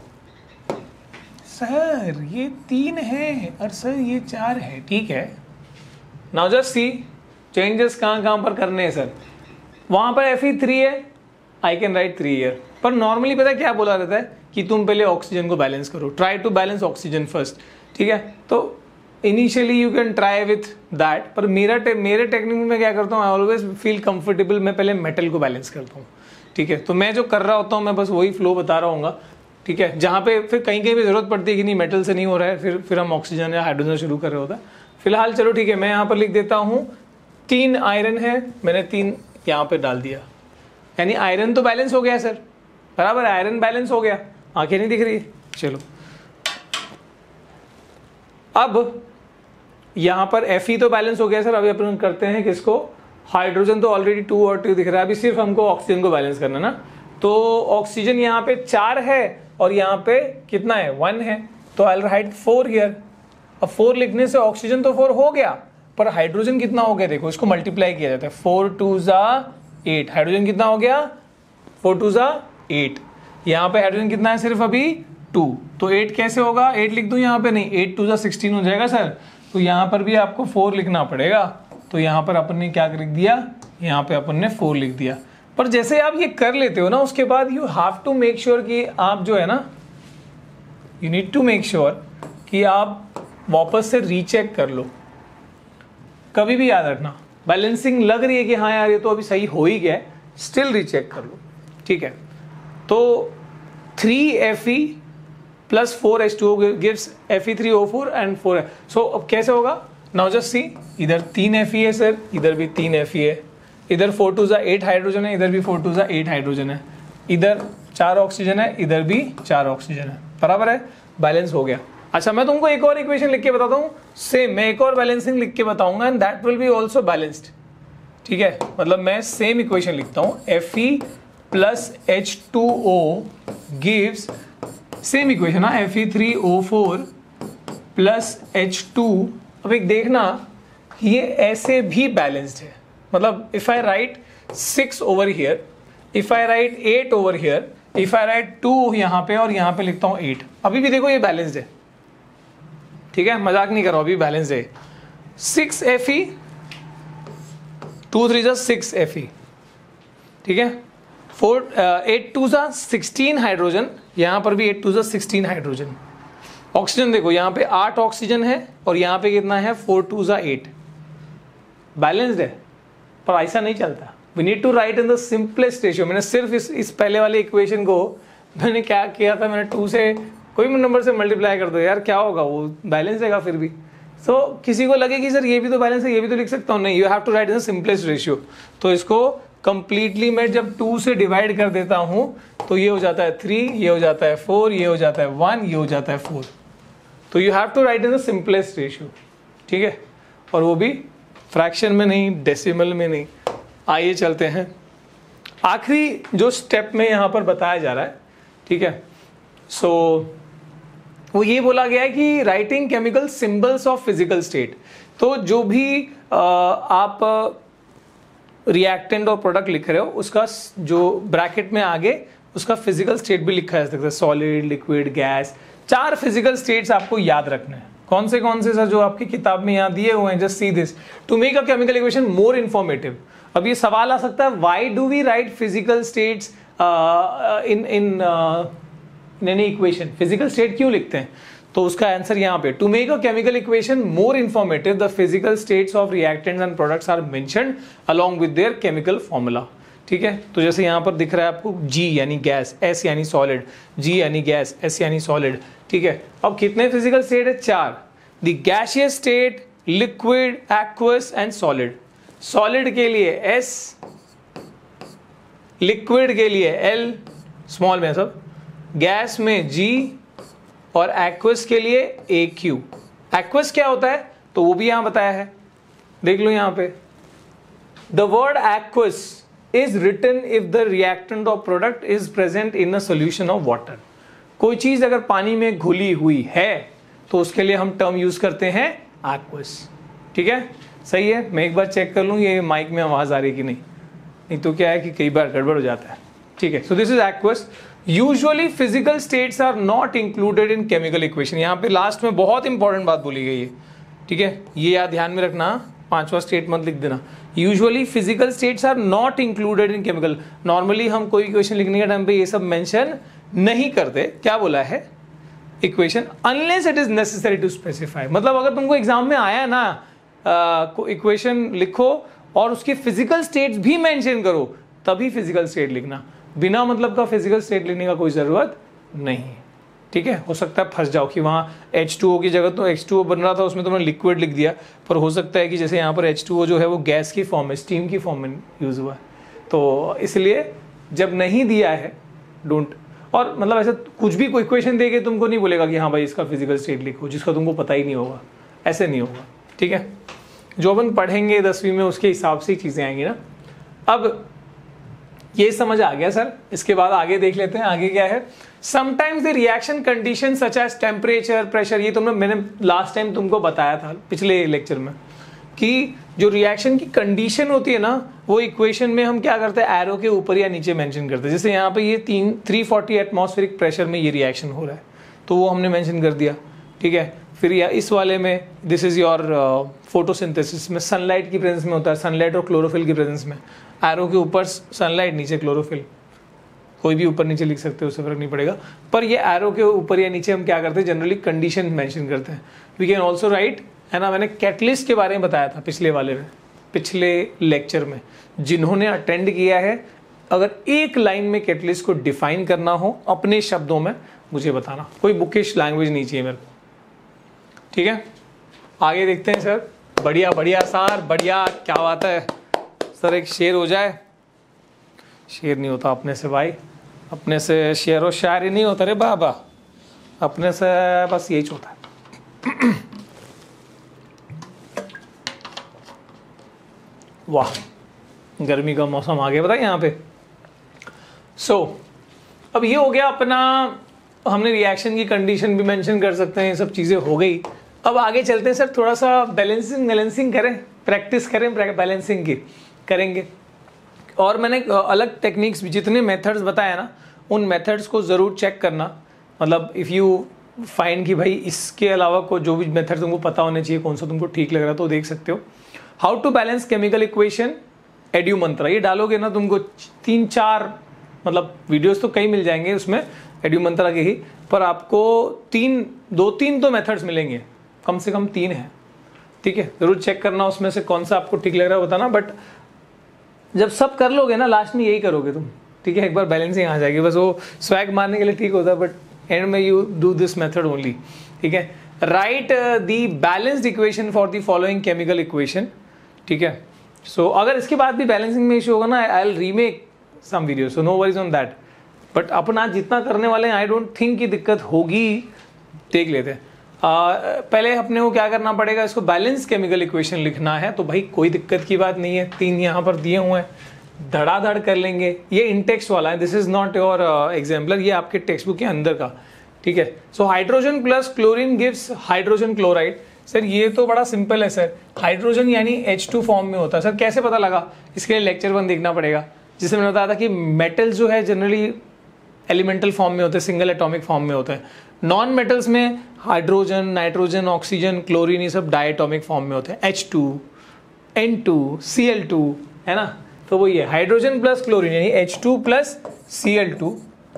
सर ये 3 है और सर ये 4 है, ठीक है। नाउ जस्ट सी चेंजेस कहाँ पर करने हैं सर, वहां पर Fe3 है, आई कैन राइट 3 हियर, पर नॉर्मली पता है क्या बोला रहता है कि तुम पहले ऑक्सीजन को बैलेंस करो, try to balance oxygen first, ठीक है। तो initially you can try with that, पर मेरे टेक्निक में मैं क्या करता हूँ, आई ऑलवेज फील कंफर्टेबल, मैं पहले मेटल को बैलेंस करता हूँ, ठीक है। तो मैं जो कर रहा होता हूँ मैं बस वही फ्लो बता रहा हूँ, ठीक है। जहाँ पे फिर कहीं भी जरूरत पड़ती है कि नहीं मेटल से नहीं हो रहा है, फिर हम ऑक्सीजन या हाइड्रोजन शुरू कर रहे होता है। फिलहाल चलो ठीक है, मैं यहाँ पर लिख देता हूँ 3 आयरन है, मैंने 3 यहाँ पे डाल दिया, यानी आयरन तो बैलेंस हो गया सर, बराबर, आयरन बैलेंस हो गया, आंखें नहीं दिख रही, चलो। अब यहां पर Fe तो बैलेंस हो गया सर, अभी अपन करते हैं किसको, हाइड्रोजन तो ऑलरेडी 2 और 2 दिख रहा है, अभी सिर्फ हमको ऑक्सीजन को बैलेंस करना ना। तो ऑक्सीजन यहाँ पे 4 है और यहाँ पे कितना है, 1 है, तो आई विल राइट 4 हियर। अब 4 लिखने से ऑक्सीजन तो 4 हो गया, पर हाइड्रोजन कितना हो गया, देखो इसको मल्टीप्लाई किया जाता है, 4 2 8, हाइड्रोजन कितना हो गया, 4 2 8, यहाँ पे हाइड्रोजन कितना है सिर्फ अभी 2, तो 8 कैसे होगा, 8 लिख दूं यहाँ पे, नहीं 8 2 16 हो जाएगा सर, तो यहाँ पर भी आपको 4 लिखना पड़ेगा। तो यहाँ पर अपन ने क्या लिख दिया, यहाँ पे अपन ने 4 लिख दिया, पर जैसे आप ये कर लेते हो ना, उसके बाद you have to make sure कि आप जो है ना, you need to make sure कि आप वापस से रीचेक कर लो। कभी भी याद रखना, बैलेंसिंग लग रही है कि हाँ यार ये तो अभी सही हो ही गया है, स्टिल रीचेक कर लो, ठीक है। तो 3Fe plus 4H2O gives Fe3O4 and 4। सो अब कैसे होगा, नाउ जस्ट सी, इधर 3Fe है सर, इधर भी 3Fe है, इधर 4 2 8 हाइड्रोजन है, इधर भी 4 2 8 हाइड्रोजन है, इधर 4 ऑक्सीजन है, इधर भी 4 ऑक्सीजन है, बराबर है, बैलेंस हो गया। अच्छा, मैं तुमको एक और इक्वेशन लिख के बताता हूँ, सेम मैं एक और बैलेंसिंग लिख के बताऊंगा and that will be also balanced, ठीक है। मतलब मैं सेम इक्वेशन लिखता हूँ, Fe plus H2O gives, same equation ना, Fe3O4 प्लस H2। अब एक देखना, ये ऐसे भी बैलेंस्ड है, मतलब if I write 6 over here, if I write 8 over here, if I write 2 यहाँ पे और यहाँ पे लिखता हूँ 8, अभी भी देखो ये बैलेंस्ड है, ठीक है, मजाक नहीं कर रहा हूं, अभी बैलेंस्ड है। 6Fe 2 3 6Fe, ठीक है। 8 2 16 हाइड्रोजन, यहां पर भी 8 2 16 हाइड्रोजन। ऑक्सीजन देखो, यहां पे 8 ऑक्सीजन है और यहां पे कितना है, 4 2 8, बैलेंस्ड है। पर ऐसा नहीं चलता, we need to write in the simplest ratio. मैंने सिर्फ इस पहले वाले इक्वेशन को मैंने क्या किया था, मैंने 2 से कोई नंबर से मल्टीप्लाई कर दो यार, क्या होगा, वो बैलेंस रहेगा फिर भी। सो किसी को लगे कि सर ये भी तो बैलेंस है, ये भी तो लिख सकता हूँ, नहीं, you have to write in the simplest ratio. तो इसको कंप्लीटली मैं जब 2 से डिवाइड कर देता हूं तो ये हो जाता है 3, ये हो जाता है 4, ये हो जाता है 1, ये हो जाता है 4। तो you have to write in the simplest ratio, ठीक है, और वो भी फ्रैक्शन में नहीं, डेसिमल में नहीं। आइए चलते हैं आखिरी जो स्टेप में यहां पर बताया जा रहा है, ठीक है। सो वो ये बोला गया है कि writing chemical symbols of physical state. तो जो भी आप रिएक्टेंट और प्रोडक्ट लिख रहे हो, उसका जो ब्रैकेट में आगे उसका फिजिकल स्टेट भी लिखा जा सकता है, solid, liquid, gas. 4 physical states आपको याद रखने हैं। कौन से सर, जो आपकी किताब में यहाँ दिए हुए हैं, just see this to make a chemical equation more informative. अब ये सवाल आ सकता है, why do we write physical states in any equation, physical state क्यों लिखते हैं? तो उसका आंसर यहाँ पे, to make a chemical equation more informative the physical states of reactants and products are mentioned along with their chemical formula, ठीक है। तो जैसे यहाँ पर दिख रहा है आपको G यानी गैस, S यानी सॉलिड, G यानी गैस, S यानी सॉलिड, ठीक है। अब कितने फिजिकल स्टेट है? 4। The gaseous state, liquid, aqueous and solid. Solid के लिए S, लिक्विड के लिए L, स्मॉल में सब, गैस में G और एक्वस के लिए AQ। एक्वस क्या होता है तो वो भी यहां बताया है, देख लो यहां पे। The word aqueous is written if the reactant of product is present in a solution of water. कोई चीज अगर पानी में घुली हुई है तो उसके लिए हम टर्म यूज करते हैं एक्वस, ठीक है। सही है, मैं एक बार चेक कर लूं ये माइक में आवाज आ रही कि नहीं तो क्या है कि कई बार गड़बड़ हो जाता है, ठीक है। So this is aqueous. Usually physical states are not included in chemical equation. यहाँ पे लास्ट में बहुत इंपॉर्टेंट बात बोली गई है, ठीक है, ये याद ध्यान में रखना, 5वां स्टेट मत लिख देना। Usually physical states are not included in chemical. Normally हम कोई इक्वेशन लिखने के टाइम पे ये सब मेंशन नहीं करते। क्या बोला है equation, unless it is necessary to specify. मतलब अगर तुमको एग्जाम में आया ना इक्वेशन लिखो और उसकी फिजिकल स्टेट्स भी मेंशन करो, तभी फिजिकल स्टेट लिखना। बिना मतलब का फिजिकल स्टेट लिखने का कोई जरूरत नहीं, ठीक है। हो सकता है फंस जाओ कि वहां H2O की जगह तो H2O बन रहा था, उसमें तुमने लिक्विड लिख दिया, पर हो सकता है कि जैसे यहाँ पर H2O जो है वो गैस की फॉर्म में, स्टीम की फॉर्म में यूज हुआ है। तो इसलिए जब नहीं दिया है डोंट, और मतलब ऐसा कुछ भी कोई इक्वेशन देके तुमको नहीं बोलेगा कि हाँ भाई इसका फिजिकल स्टेट लिखो जिसका तुमको पता ही नहीं होगा, ऐसे नहीं होगा, ठीक है। जो अपन पढ़ेंगे 10वीं में उसके हिसाब से ही चीजें आएंगी ना। अब ये समझ आ गया सर, इसके बाद आगे देख लेते हैं आगे क्या है। Sometimes the reaction condition such as temperature, pressure, ये मैंने लास्ट टाइम तुमको बताया था पिछले लेक्चर में कि जो रिएक्शन की कंडीशन होती है ना, वो इक्वेशन में हम क्या करते हैं, एरो के ऊपर या नीचे मेंशन करते हैं। जैसे यहाँ पे ये 340 एटमॉस्फेरिक प्रेशर में ये रिएक्शन हो रहा है, तो वो हमने मेंशन कर दिया, ठीक है। फिर या इस वाले में दिस इज योर फोटोसिंथेसिस में सनलाइट की प्रेजेंस में होता है, सनलाइट और क्लोरोफिल की प्रेजेंस में। एरो के ऊपर सनलाइट, नीचे क्लोरोफिल, कोई भी ऊपर नीचे लिख सकते हो, उससे फर्क नहीं पड़ेगा। पर ये एरो के ऊपर या नीचे हम क्या करते हैं, जनरली कंडीशन मेंशन करते हैं। वी कैन ऑल्सो राइट, है ना, मैंने कैटलिस्ट के बारे में बताया था पिछले लेक्चर में। जिन्होंने अटेंड किया है, अगर एक लाइन में कैटलिस्ट को डिफाइन करना हो अपने शब्दों में, मुझे बताना, कोई बुकिश लैंग्वेज नहीं चाहिए मेरे को, ठीक है। आगे देखते हैं सर। बढ़िया बढ़िया सर, बढ़िया, क्या बात है सर, एक शेर हो जाए। शेर नहीं होता अपने से भाई, अपने से शेर और शायरी नहीं होता रे बाबा, अपने से बस यही होता है। वाह, गर्मी का मौसम आ गया बताइए यहाँ पे। अब ये हो गया अपना, हमने रिएक्शन की कंडीशन भी मेंशन कर सकते हैं, ये सब चीज़ें हो गई। अब आगे चलते हैं सर, थोड़ा सा बैलेंसिंग करें, प्रैक्टिस करें, बैलेंसिंग की करेंगे। और मैंने अलग टेक्निक्स भी, जितने मेथड्स बताया ना, उन मेथड्स को ज़रूर चेक करना। मतलब इफ़ यू फाइंड कि भाई इसके अलावा को जो भी मेथड तुमको पता होने चाहिए, कौन सा तुमको ठीक लग रहा है, तो देख सकते हो। How to balance chemical equation Edu Mantra, ये डालोगे ना तुमको 3-4 मतलब वीडियोस तो कई मिल जाएंगे उसमें एड्यू मंत्रा के ही, पर आपको 2-3 तो मेथड्स मिलेंगे, कम से कम 3 है, ठीक है। जरूर चेक करना उसमें से कौन सा आपको ठीक लग रहा है बताना। बट जब सब कर लोगे ना, लास्ट में यही करोगे तुम, ठीक है। एक बार बैलेंसिंग आ जाएगी, बस वो स्वैग मारने के लिए ठीक होता है, बट एंड में you do this method only, ठीक है। Write the balanced equation for the following chemical equation, ठीक है। सो अगर इसके बाद भी बैलेंसिंग में इशू होगा ना, I will remake some video, so no worries on that. But अपन आज जितना करने वाले हैं, आई डोंट थिंक कि दिक्कत होगी, देख लेते हैं। पहले अपने को क्या करना पड़ेगा, इसको बैलेंस केमिकल इक्वेशन लिखना है, तो भाई कोई दिक्कत की बात नहीं है, 3 यहाँ पर दिए हुए हैं, धड़ाधड़ कर लेंगे। ये इंटेक्स्ट वाला है, this is not your exemplar, ये आपके टेक्स्ट बुक के अंदर का, ठीक है। So hydrogen plus chlorine gives hydrogen chloride. Sir ये तो बड़ा सिंपल है सर, हाइड्रोजन यानी H2 फॉर्म में होता है। सर कैसे पता लगा, इसके लिए लेक्चर 1 देखना पड़ेगा, जिससे मैंने बताया था कि मेटल जो है जनरली एलिमेंटल फॉर्म में होते हैं, सिंगल एटॉमिक फॉर्म में होते हैं। नॉन मेटल्स में हाइड्रोजन, नाइट्रोजन, ऑक्सीजन, क्लोरीन, ये सब डायटॉमिक फॉर्म में होते हैं, H2, N2, Cl2, है ना। तो वो ये हाइड्रोजन प्लस क्लोरीन यानी H2 plus Cl2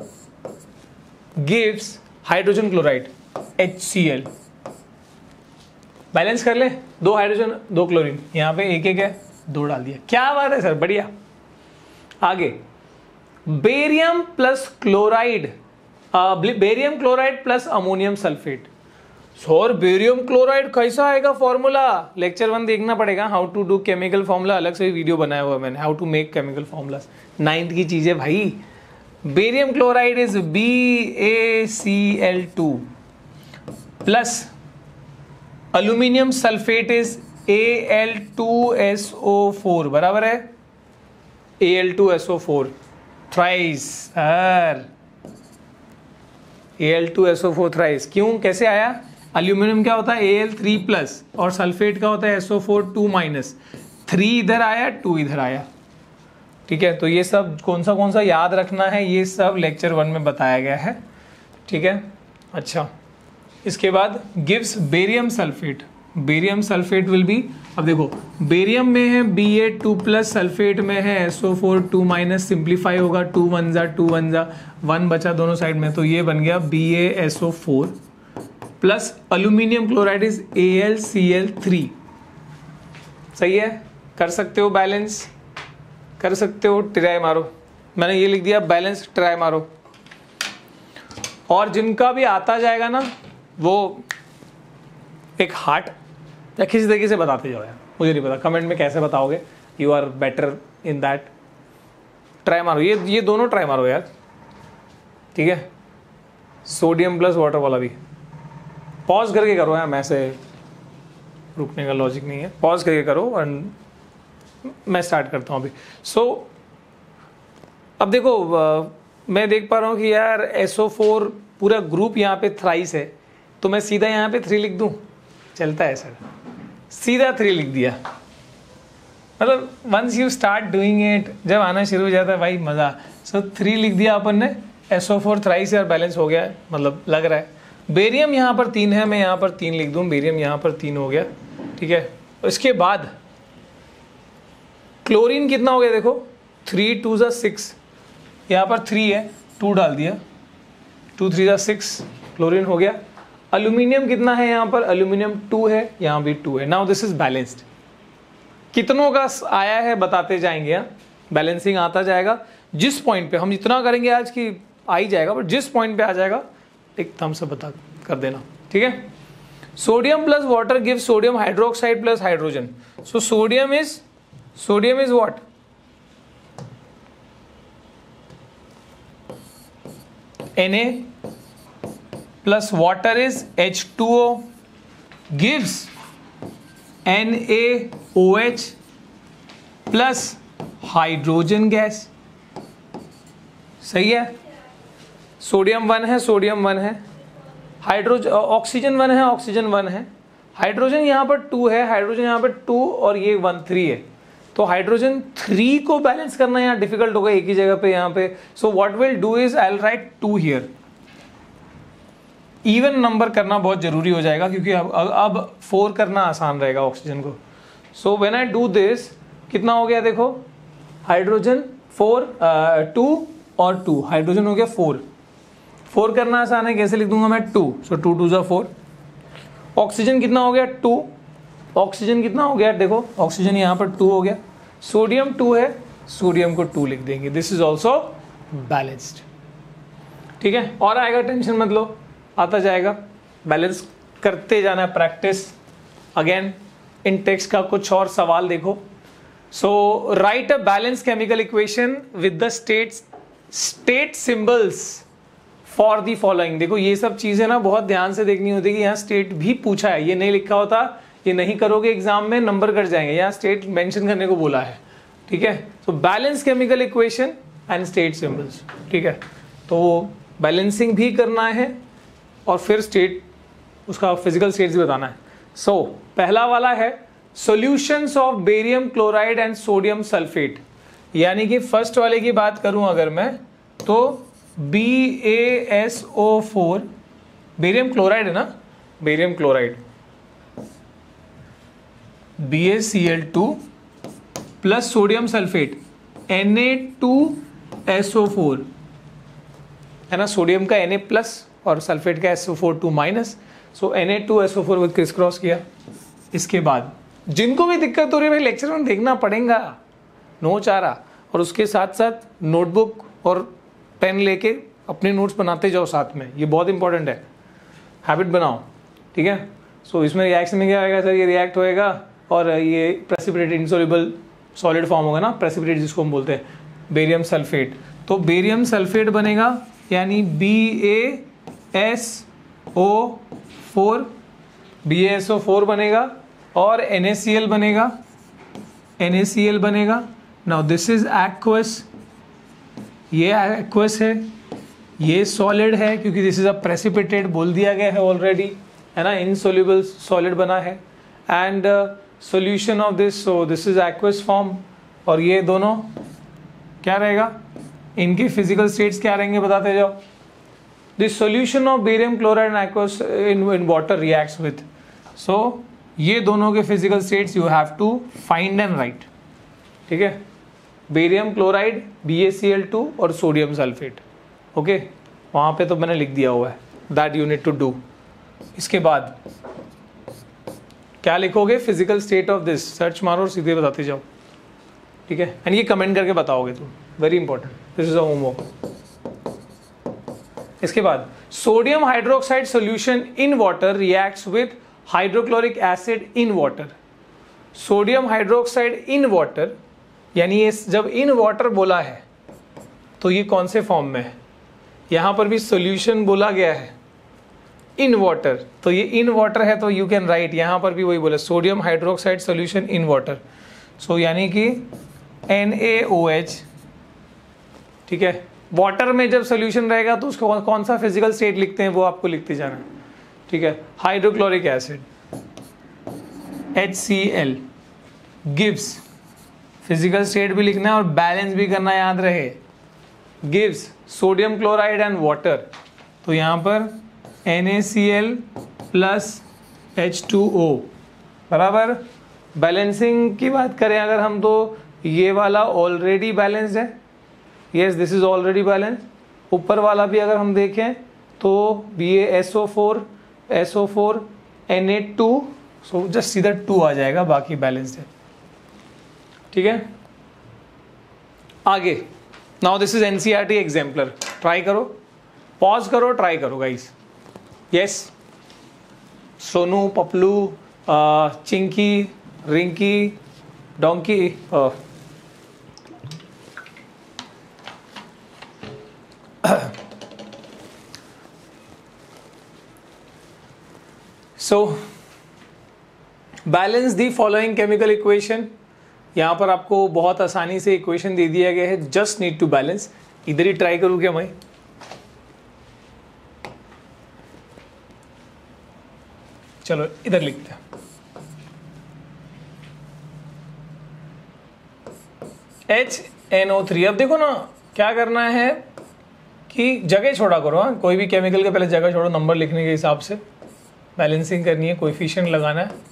gives hydrogen chloride HCl। Balance कर ले, 2 हाइड्रोजन 2 क्लोरीन, यहाँ पे एक है, 2 डाल दिया, क्या बात है सर, बढ़िया। आगे barium plus chloride, barium chloride plus ammonium sulphate. Sir barium chloride कैसा आएगा फॉर्मूला, लेक्चर 1 देखना पड़ेगा। How to do chemical formula, अलग से वीडियो बनाया हुआ है मैंने, how to make chemical formulas, 9th की चीज है भाई। Barium chloride is BaCl2 plus aluminium sulphate is Al2SO4, बराबर है Al2SO4 थ्राइस। Al2SO4 थ्राइस, क्यों, कैसे आया? अल्यूमिनियम क्या होता है Al3 प्लस, और सल्फेट का होता है SO4 2 माइनस, 3 इधर आया 2 इधर आया, ठीक है। तो ये सब कौन सा याद रखना है, ये सब लेक्चर 1 में बताया गया है, ठीक है। अच्छा, इसके बाद gives barium sulphate, barium sulphate will be, अब देखो बेरियम में है Ba2 प्लस, सल्फेट में है SO4 2 माइनस, सिंप्लीफाई होगा 2 1 जा 2 1 जा, 1 बचा दोनों साइड में, तो ये बन गया BaSO4 plus aluminium chloride is AlCl3। सही है, कर सकते हो बैलेंस, कर सकते हो, ट्राई मारो, मैंने ये लिख दिया बैलेंस, ट्राई मारो। और जिनका भी आता जाएगा ना, वो एक हार्ट या किसी तरीके से बताते जाओ यार, मुझे नहीं पता कमेंट में कैसे बताओगे, you are better in that. Try मारो, ये दोनों ट्राई मारो यार, ठीक है। सोडियम प्लस वाटर वाला भी पॉज करके करो यार, मैं से रुकने का लॉजिक नहीं है, पॉज करके करो और मैं स्टार्ट करता हूँ अभी। अब देखो मैं देख पा रहा हूँ कि यार SO4 पूरा ग्रुप यहाँ पे थ्राइस है, तो मैं सीधा यहाँ पे 3 लिख दूँ, चलता है सर, सीधा 3 लिख दिया। मतलब once you start doing it, जब आना शुरू हो जाता है भाई मज़ा। 3 लिख दिया अपन ने, SO4 थ्राइस यार, बैलेंस हो गया है, मतलब लग रहा है। बेरियम यहाँ पर 3 है, मैं यहाँ पर 3 लिख दूँ, बेरियम यहाँ पर 3 हो गया, ठीक है। इसके बाद क्लोरीन कितना हो गया देखो, 3 2 ज़ा 6, यहाँ पर 3 है, 2 डाल दिया, 2 3 ज़ा 6, क्लोरीन हो गया। एल्यूमिनियम कितना है यहाँ पर, एल्यूमिनियम 2 है, यहाँ भी 2 है। Now this is balanced. कितनों का आया है बताते जाएंगे, यहाँ बैलेंसिंग आता जाएगा। जिस पॉइंट पे हम इतना करेंगे आज की आ ही जाएगा, बट जिस पॉइंट पे आ जाएगा एक थम्स अप बता कर देना, ठीक है। Sodium plus water give sodium hydroxide plus hydrogen. So sodium is what, Na plus water is H2O gives NaOH plus hydrogen gas. सही है, सोडियम 1 है, सोडियम 1 है, हाइड्रोजन ऑक्सीजन 1 है, ऑक्सीजन 1 है, हाइड्रोजन यहाँ पर 2 है, हाइड्रोजन यहाँ पर 2 और ये 1 3 है। तो हाइड्रोजन 3 को बैलेंस करना यहाँ डिफिकल्ट होगा एक ही जगह पे यहाँ पे। So what will do is I will write 2 here. Even number करना बहुत जरूरी हो जाएगा क्योंकि अब 4 करना आसान रहेगा ऑक्सीजन को। So when I do this, कितना हो गया देखो, हाइड्रोजन 4 2 और 2, हाइड्रोजन हो गया 4 करना आसान है, कैसे लिख दूंगा मैं 2। सो 2 2 ज़ा 4। ऑक्सीजन कितना हो गया 2, ऑक्सीजन कितना हो गया देखो, ऑक्सीजन यहाँ पर 2 हो गया, सोडियम 2 है, सोडियम को 2 लिख देंगे। दिस इज ऑल्सो बैलेंस्ड, ठीक है। और आएगा, टेंशन मत लो, आता जाएगा, बैलेंस करते जाना है, प्रैक्टिस। अगेन इन टेक्स्ट का कुछ और सवाल देखो। So write a balance chemical equation with the state symbols for the following. देखो ये सब चीजें ना बहुत ध्यान से देखनी होती है कि यहाँ स्टेट भी पूछा है, ये नहीं लिखा होता, ये नहीं करोगे एग्जाम में नंबर कट जाएंगे, यहाँ स्टेट मेंशन करने को बोला है, ठीक है। तो balance chemical equation and state symbols, ठीक है। तो बैलेंसिंग भी करना है और फिर स्टेट, उसका फिजिकल स्टेट्स भी बताना है। सो पहला वाला है solutions of barium chloride and sodium sulphate, यानी कि फर्स्ट वाले की बात करूं अगर मैं, तो BaSO4, बेरियम क्लोराइड है ना, barium chloride, BaCl2 plus sodium sulphate Na2SO4 है ना, सोडियम का Na प्लस और सल्फेट का SO4 2 माइनस। सो Na2SO4 को क्रिस क्रॉस किया। इसके बाद जिनको भी दिक्कत हो रही है भाई लेक्चर में देखना पड़ेगा, नो चारा, और उसके साथ साथ नोटबुक और पेन लेके अपने नोट्स बनाते जाओ साथ में, ये बहुत इंपॉर्टेंट है, हैबिट बनाओ, ठीक है। सो इसमें रिएक्शन में क्या होगा सर, ये रिएक्ट होएगा और ये प्रेसिपिटेट इनसॉल्युबल सॉलिड फॉर्म होगा ना, प्रेसिपिटेट जिसको हम बोलते हैं, बेरियम सल्फेट। तो बेरियम सल्फेट बनेगा यानी BaSO4 बनेगा और NaCl बनेगा। नाउ दिस इज एक्वस, ये एक्वस है, ये सॉलिड है क्योंकि दिस इज अ प्रेसिपिटेट बोल दिया गया है ऑलरेडी, है ना, इनसॉल्युबल सॉलिड बना है। And solution of this, so this is aqueous form. और ये दोनों क्या रहेगा, इनके फिजिकल स्टेट्स क्या रहेंगे बताते जाओ। This solution of barium chloride and aqueous in water reacts with, so ये दोनों के physical states you have to find and write, ठीक है। बेरियम क्लोराइड, BaCl2 और सोडियम सल्फेट, ओके, वहां पे तो मैंने लिख दिया हुआ है, that you need to do. इसके बाद क्या लिखोगे, physical state of this, search मारो और सीधे बताते जाओ, ठीक है। एंड ये कमेंट करके बताओगे तुम, very important, this is a homework. इसके बाद sodium hydroxide solution in water reacts with hydrochloric acid in water. Sodium hydroxide in water, यानी ये जब इन वाटर बोला है तो ये कौन से फॉर्म में है, यहां पर भी सॉल्यूशन बोला गया है इन वाटर, तो ये इन वाटर है तो यू कैन राइट, यहां पर भी वही बोला, sodium hydroxide solution in water. So यानी कि NaOH, ठीक है। वाटर में जब सॉल्यूशन रहेगा तो उसको कौन सा फिजिकल स्टेट लिखते हैं वो आपको लिखते जाना है, ठीक है। Hydrochloric acid HCl gives, physical state भी लिखना है और बैलेंस भी करना याद रहे, gives sodium chloride and water, तो यहां पर NaCl प्लस H2O बराबर। बैलेंसिंग की बात करें अगर हम, तो ये वाला ऑलरेडी बैलेंस्ड है, yes this is already balance. ऊपर वाला भी अगर हम देखें तो ये SO4 Na2, सो जस्ट सीधा 2 आ जाएगा, बाकी बैलेंस्ड है। ठीक है, आगे now this is NCERT exemplar, try करो, पॉज करो, ट्राई करो guys. Yes, Sonu, Paplu, Chinki, Rinki, donkey, so balance the following chemical equation. यहां पर आपको बहुत आसानी से इक्वेशन दे दिया गया है, जस्ट नीड टू बैलेंस। इधर ही ट्राई करूं क्या मैं? चलो इधर लिखते हैं। HNO3। अब देखो ना क्या करना है कि जगह छोड़ा करो। हाँ, कोई भी केमिकल के पहले जगह छोड़ो, नंबर लिखने के हिसाब से बैलेंसिंग करनी है, कोएफिशिएंट लगाना है।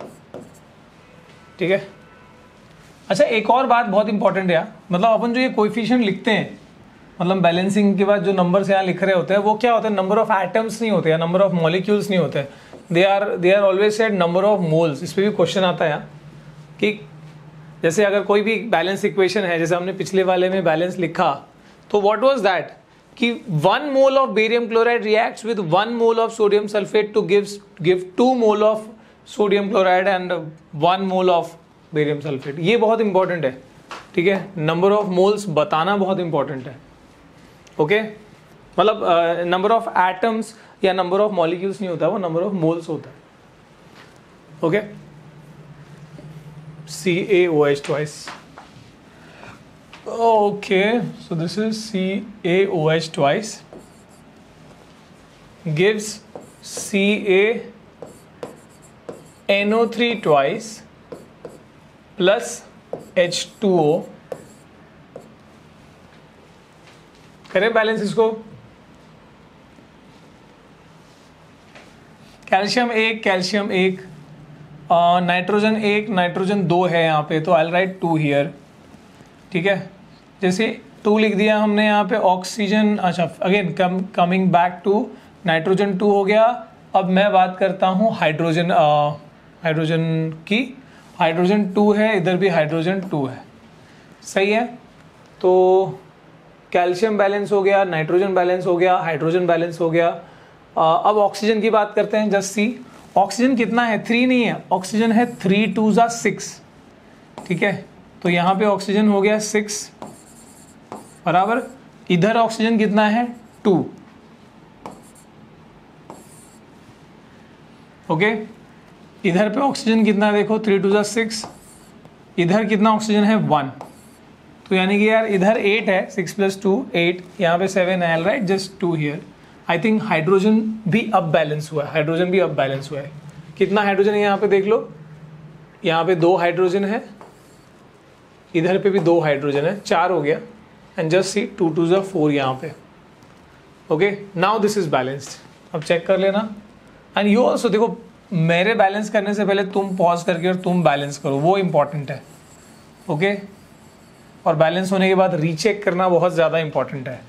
ठीक है, अच्छा एक और बात बहुत इंपॉर्टेंट है, मतलब अपन जो ये कोएफिशिएंट लिखते हैं, मतलब बैलेंसिंग के बाद जो नंबर्स यहाँ लिख रहे होते हैं वो क्या होता है, नंबर ऑफ एटम्स नहीं होते या नंबर ऑफ मॉलिक्यूल्स नहीं होते, they are always said number of moles. इस पर भी क्वेश्चन आता है यहाँ कि जैसे अगर कोई भी बैलेंस इक्वेशन है, जैसे हमने पिछले वाले में बैलेंस लिखा, तो व्हाट वाज दैट कि 1 mole of barium chloride reacts with 1 mole of sodium sulphate to give 2 mole of sodium chloride and 1 mole of barium sulphate. ये बहुत इंपॉर्टेंट है। ठीक है, नंबर ऑफ मोल्स बताना बहुत इंपॉर्टेंट है। ओके, मतलब नंबर ऑफ एटम्स या नंबर ऑफ मॉलिक्यूल्स नहीं होता, वो नंबर ऑफ मोल्स होता है। Okay, CaOH twice. Okay, so this is CaOH twice gives CaNO3 twice plus H2O। करें बैलेंस इसको। कैल्शियम 1 नाइट्रोजन 1 नाइट्रोजन 2 है यहाँ पे, तो आई विल राइट 2 हियर। ठीक है, जैसे 2 लिख दिया हमने यहाँ पे। ऑक्सीजन, अच्छा again coming back to nitrogen 2 हो गया। अब मैं बात करता हूँ हाइड्रोजन की। हाइड्रोजन 2 है, इधर भी हाइड्रोजन 2 है, सही है। तो कैल्शियम बैलेंस हो गया, नाइट्रोजन बैलेंस हो गया, हाइड्रोजन बैलेंस हो गया। अब ऑक्सीजन की बात करते हैं, जस्ट सी ऑक्सीजन कितना है, 3 नहीं है, ऑक्सीजन है 3 2 6। ठीक है, तो यहाँ पे ऑक्सीजन हो गया 6 बराबर। इधर ऑक्सीजन कितना है 2। ओके, इधर पे ऑक्सीजन कितना है देखो, 3 2 6। इधर कितना ऑक्सीजन है 1, तो यानी कि यार इधर 8 है, 6 + 2 8, यहाँ पे 7 है, right, just 2 here. I think hydrogen भी अब बैलेंस हुआ है, हाइड्रोजन भी अब बैलेंस हुआ है। कितना हाइड्रोजन है यहाँ पे देख लो, यहाँ पे 2 हाइड्रोजन है, इधर पे भी 2 हाइड्रोजन है, 4 हो गया। एंड जस्ट सी 2 2 4 यहाँ पे। Okay, now this is balanced. अब चेक कर लेना। एंड यू ऑल्सो देखो, मेरे बैलेंस करने से पहले तुम पॉज करके और तुम बैलेंस करो, वो इंपॉर्टेंट है। ओके, और बैलेंस होने के बाद रीचेक करना बहुत ज़्यादा इंपॉर्टेंट है।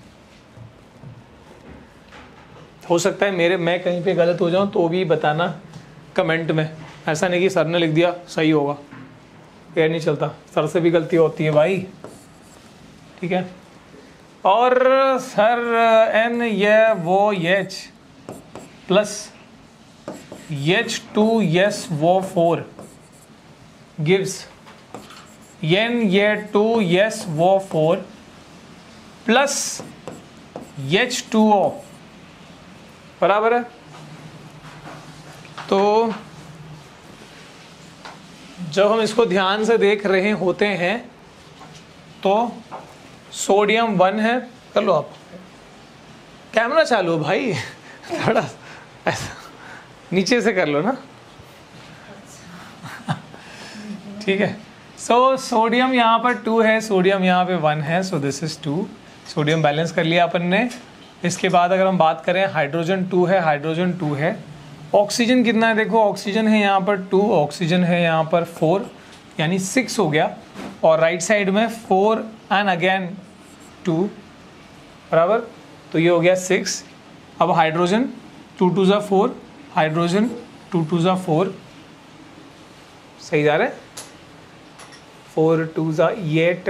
हो सकता है मैं कहीं पे गलत हो जाऊं तो भी बताना कमेंट में, ऐसा नहीं कि सर ने लिख दिया सही होगा, ये नहीं चलता, सर से भी गलती होती है भाई। ठीक है, और सर N ये वो H प्लस H2 yes वो 4 gives N ये 2 yes वो 4 प्लस H2O बराबर है। तो जब हम इसको ध्यान से देख रहे होते हैं तो सोडियम 1 है, कर लो आप, कैमरा चालू भाई, थोड़ा ऐसा नीचे से कर लो ना। ठीक है, सो सोडियम यहाँ पर 2 है, सोडियम यहाँ पे 1 है, so this is 2। Sodium balance कर लिया अपन ने। इसके बाद अगर हम बात करें, हाइड्रोजन 2 है, हाइड्रोजन 2 है। ऑक्सीजन कितना है देखो, ऑक्सीजन है यहाँ पर 2, ऑक्सीजन है यहाँ पर 4, यानी 6 हो गया। और राइट साइड में 4 एंड अगेन 2 बराबर, तो ये हो गया 6। अब हाइड्रोजन 2 2 ज़ा 4, हाइड्रोजन 2 2 ज़ा 4, सही जा रहा है, 4 2 ज़ा 8।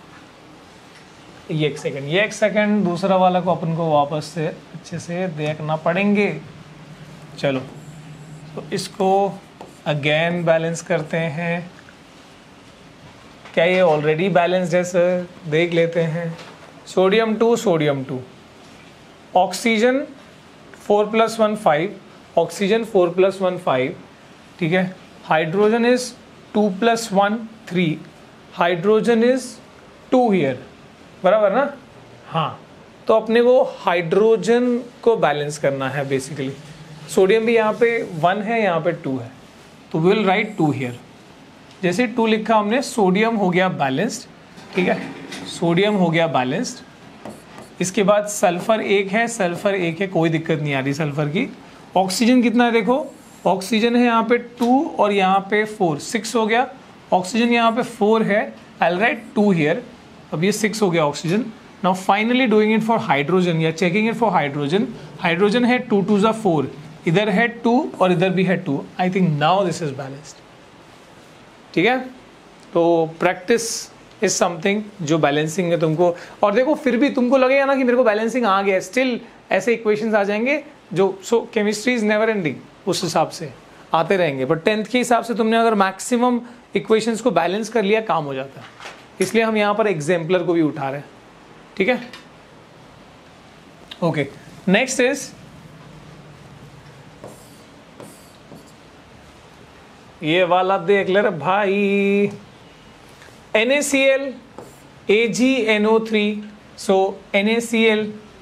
ये एक सेकेंड दूसरा वाला को अपन को वापस से अच्छे से देखना पड़ेंगे। चलो तो इसको अगेन बैलेंस करते हैं। क्या ये ऑलरेडी बैलेंस्ड है सर? देख लेते हैं। सोडियम 2 सोडियम 2, ऑक्सीजन 4 + 1 5, ऑक्सीजन 4 + 1 5, ठीक है। Hydrogen is 2 + 1 3, hydrogen is 2 here, बराबर ना? हाँ, तो अपने को हाइड्रोजन को बैलेंस करना है बेसिकली। सोडियम भी यहाँ पे 1 है, यहाँ पे 2 है, तो विल राइट 2 हियर। जैसे 2 लिखा हमने, सोडियम हो गया बैलेंस्ड, ठीक है, सोडियम हो गया बैलेंस्ड। इसके बाद सल्फर 1 है, सल्फर 1 है, कोई दिक्कत नहीं आ रही सल्फर की। ऑक्सीजन कितना है देखो, ऑक्सीजन है यहाँ पे 2 और यहाँ पे 4, 6 हो गया। ऑक्सीजन यहाँ पे 4 है, आई विल राइट 2 हियर। अब ये 6 हो गया oxygen. Now finally doing it for hydrogen या checking it for hydrogen. Hydrogen है 2 2 ज़ा 4, इधर है 2 और इधर भी है 2। I think now this is balanced, ठीक है। तो प्रैक्टिस इज समथिंग जो बैलेंसिंग है तुमको। और देखो फिर भी तुमको लगेगा ना कि मेरे को बैलेंसिंग आ गया, स्टिल ऐसे इक्वेशंस आ जाएंगे जो, so chemistry is never ending, उस हिसाब से आते रहेंगे। बट 10th के हिसाब से तुमने अगर मैक्सिमम इक्वेशंस को बैलेंस कर लिया, काम हो जाता है। इसलिए हम यहाँ पर एग्जाम्पलर को भी उठा रहे हैं, ठीक है। ओके, नेक्स्ट इज ये वाला देख ले रे भाई, NaCl AgNO3। So NaCl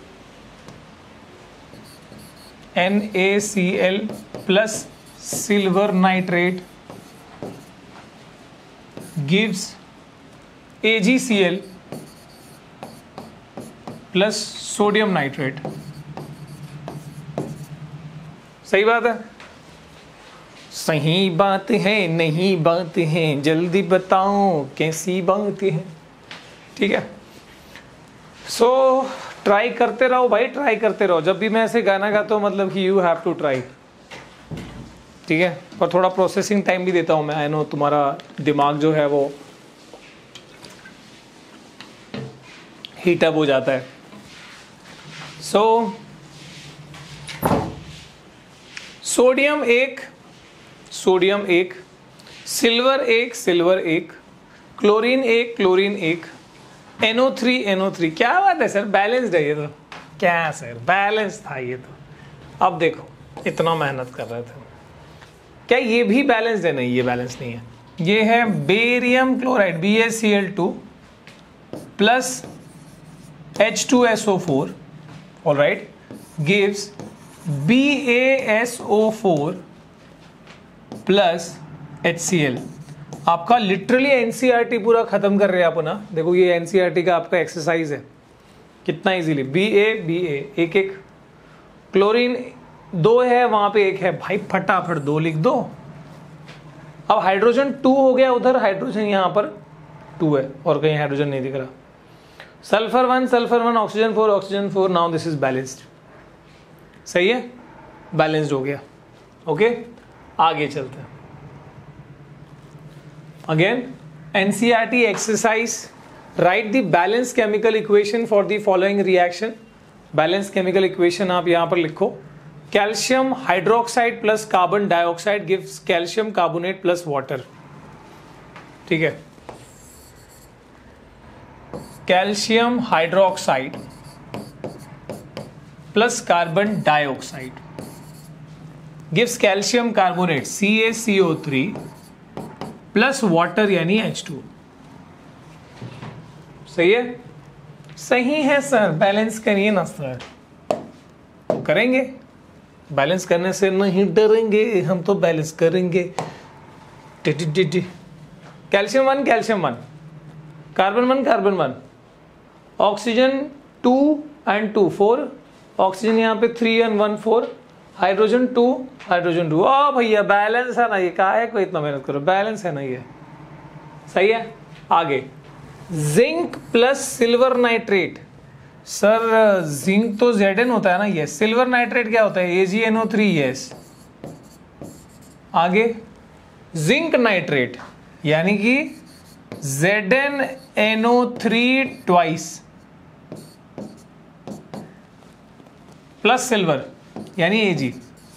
plus silver nitrate gives AgCl plus sodium nitrate. सही बात है, सही बात है, नहीं बात है, जल्दी बताओ कैसी बात है, ठीक है। सो ट्राई करते रहो भाई, ट्राई करते रहो। जब भी मैं ऐसे गाना गाता हूँ मतलब कि यू हैव टू ट्राई, ठीक है। और थोड़ा प्रोसेसिंग टाइम भी देता हूँ मैं, आई नो तुम्हारा दिमाग जो है वो हीटअप हो जाता है। So sodium 1 sodium 1, silver 1 silver 1, chlorine 1 chlorine 1, NO3 क्या बात है सर, बैलेंस्ड है ये तो। क्या सर, बैलेंस था ये तो। अब देखो इतना मेहनत कर रहे थे, क्या ये भी बैलेंस्ड है? नहीं, ये बैलेंस नहीं है। ये है barium chloride BaCl2 plus H2SO4, alright, gives BaSO4 plus HCl। आपका लिटरली NCERT पूरा खत्म कर रहे हैं अपन। देखो ये NCERT का आपका एक्सरसाइज है, कितना इजीली BA एक एक, क्लोरीन 2 है, वहां पे 1 है, भाई फटाफट 2 लिख दो। अब हाइड्रोजन 2 हो गया उधर, हाइड्रोजन यहां पर 2 है और कहीं हाइड्रोजन नहीं दिख रहा। Sulphur 1 oxygen 4 oxygen 4। Now this is balanced, सही है, बैलेंस्ड हो गया। ओके, आगे चलते हैं। Again NCERT exercise, write the balance chemical equation for the following reaction. Balance chemical equation आप यहां पर लिखो। Calcium hydroxide plus carbon dioxide gives calcium carbonate plus water, ठीक है। Calcium hydroxide plus carbon dioxide gives calcium carbonate CaCO3 plus water यानी H2। सही है, सही है सर, बैलेंस करिए ना सर। तो करेंगे, बैलेंस करने से नहीं डरेंगे, हम तो बैलेंस करेंगे। Calcium 1 calcium 1, carbon 1 carbon 1, oxygen 2 and 2 4, oxygen यहाँ पे 3 एंड 1 4, हाइड्रोजन 2 हाइड्रोजन 2। ओ भैया बैलेंस है ना ये, क्या है कोई इतना मेहनत करो, बैलेंस है ना ये, सही है। आगे zinc plus silver nitrate. Sir zinc तो Zn होता है ना, ये सिल्वर नाइट्रेट क्या होता है, AgNO3। यस, आगे जिंक नाइट्रेट यानी कि ZnNO3 ट्वाइस प्लस सिल्वर यानी Ag।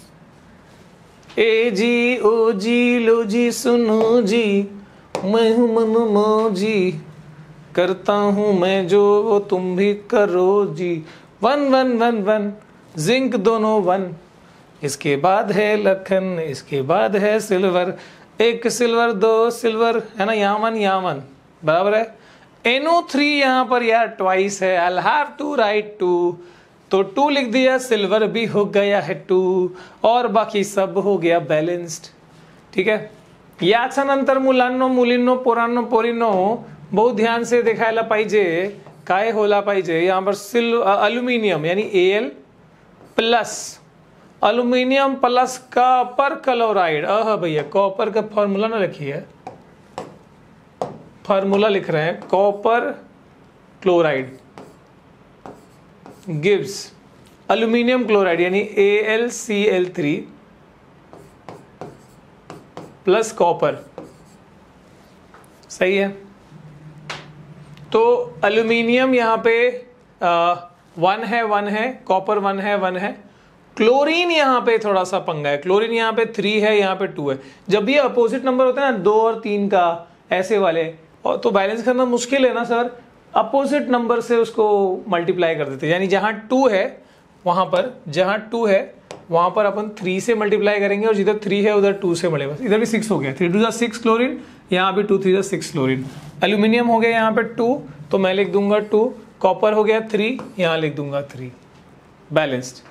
ओ जी लो जी सुनो जी, मैं हूं मनो जी, करता हूं मैं जो वो तुम भी करो जी। 1 1 1 1 जिंक दोनों 1, इसके बाद है लखन, इसके बाद है सिल्वर, एक सिल्वर दो सिल्वर, है ना, यहाँ 1 बराबर है। NO3 यहाँ पर यार ट्वाइस है, I'll have to write 2, तो 2 लिख दिया, सिल्वर भी हो गया है 2 और बाकी सब हो गया बैलेंस्ड। ठीक है, याचा नंतर मुलांनो मुलींनो पोरांनो पोरींनो बहुत ध्यान से देखायला पाहिजे, काय होला पाहिजे। यहाँ पर अल्यूमिनियम यानी Al plus aluminium plus copper chloride. भैया कॉपर का फॉर्मूला ना लिखिए, फॉर्मूला लिख रहे हैं, copper chloride gives aluminium chloride यानी AlCl3 प्लस कॉपर। सही है, तो अल्यूमिनियम यहाँ पे 1 है, कॉपर 1 है। क्लोरीन यहाँ पे थोड़ा सा पंगा है, क्लोरीन यहाँ पे 3 है, यहाँ पे 2 है। जब भी अपोजिट नंबर होता है ना 2 और 3 का, ऐसे वाले, और तो बैलेंस करना मुश्किल है ना सर, अपोजिट नंबर से उसको मल्टीप्लाई कर देते हैं। यानी जहां 2 है वहां पर, जहां 2 है वहां पर अपन 3 से मल्टीप्लाई करेंगे, और जिधर 3 है उधर 2 से मल्टीप्लाई। इधर भी 6 हो गया, 3 2 6 क्लोरीन, यहाँ भी 2 3 6 क्लोरीन। एल्यूमिनियम हो गया यहाँ पे 2, तो मैं लिख दूंगा 2, कॉपर हो गया 3, यहाँ लिख दूंगा 3, बैलेंस्ड।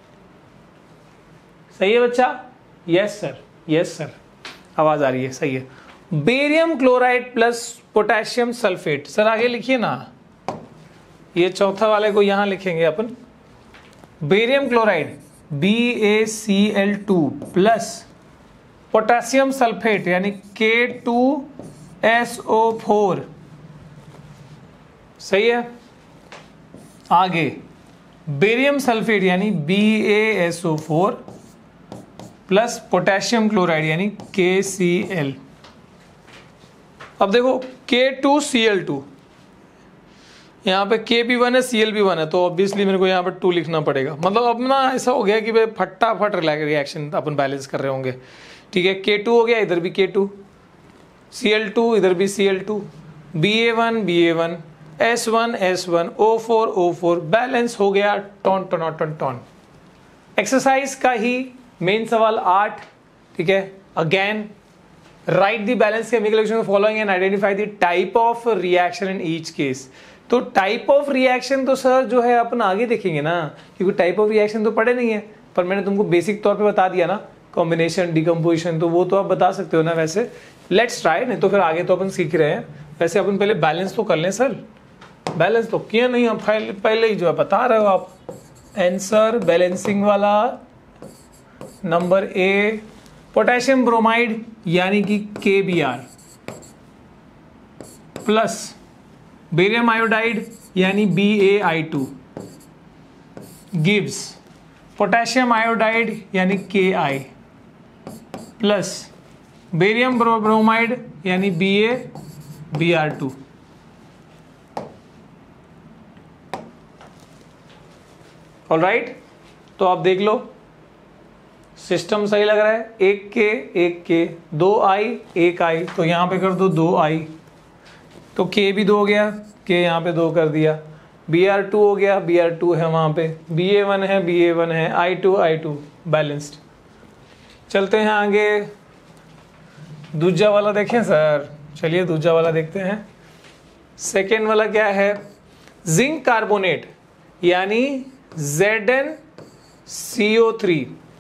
सही है बच्चा? यस सर, यस सर, आवाज आ रही है, सही है। Barium chloride plus potassium sulphate. Sir आगे लिखिए ना, ये चौथा वाले को यहां लिखेंगे अपन। Barium chloride BaCl2 plus potassium sulphate यानी K2SO4। सही है, आगे बेरियम सल्फेट यानी BaSO4 प्लस पोटेशियम क्लोराइड यानी KCl। अब देखो K2Cl2, यहाँ पे K भी 1 है, Cl भी 1 है, तो ऑब्वियसली मेरे को यहाँ पे 2 लिखना पड़ेगा। मतलब अब ना ऐसा हो गया कि भाई फटाफट रिएक्शन अपन बैलेंस कर रहे होंगे। ठीक है, K2 हो गया, इधर भी K2, Cl2 इधर भी Cl2, Ba1 S1 O4 balance हो गया, टॉन। एक्सरसाइज का ही मेन सवाल 8। ठीक है, again write the balance chemical reaction following and identify the type of reaction in each case. तो टाइप ऑफ रिएक्शन तो सर जो है अपन आगे देखेंगे ना, क्योंकि टाइप ऑफ रिएक्शन तो पढ़े नहीं है, पर मैंने तुमको बेसिक तौर पे बता दिया ना, कॉम्बिनेशन, डिकम्पोजिशन, तो वो तो आप बता सकते हो ना। वैसे लेट्स ट्राई, नहीं तो फिर आगे तो अपन सीख रहे हैं। वैसे अपन पहले बैलेंस तो कर लें सर, बैलेंस तो किया नहीं हम, पहले ही जो है बता रहे हो आप। आंसर बैलेंसिंग वाला नंबर ए, पोटेशियम ब्रोमाइड यानी कि KBr प्लस बेरियम आयोडाइड यानी BaI2 गिव्स पोटेशियम आयोडाइड यानी Ki प्लस बेरियम ब्रोमाइड यानी BaBr2। ऑलराइट, तो आप देख लो सिस्टम सही लग रहा है। 1 K 2I 1I, तो यहां पे कर दो 2I, तो K भी 2 हो गया, K यहाँ पे 2 कर दिया। Br2 हो गया, Br2 है वहां पे, Ba1 है, I2 बैलेंस्ड। चलते हैं आगे, दूसरा वाला देखें सर। चलिए दूसरा वाला देखते हैं। सेकेंड वाला क्या है, जिंक कार्बोनेट यानी ZnCO3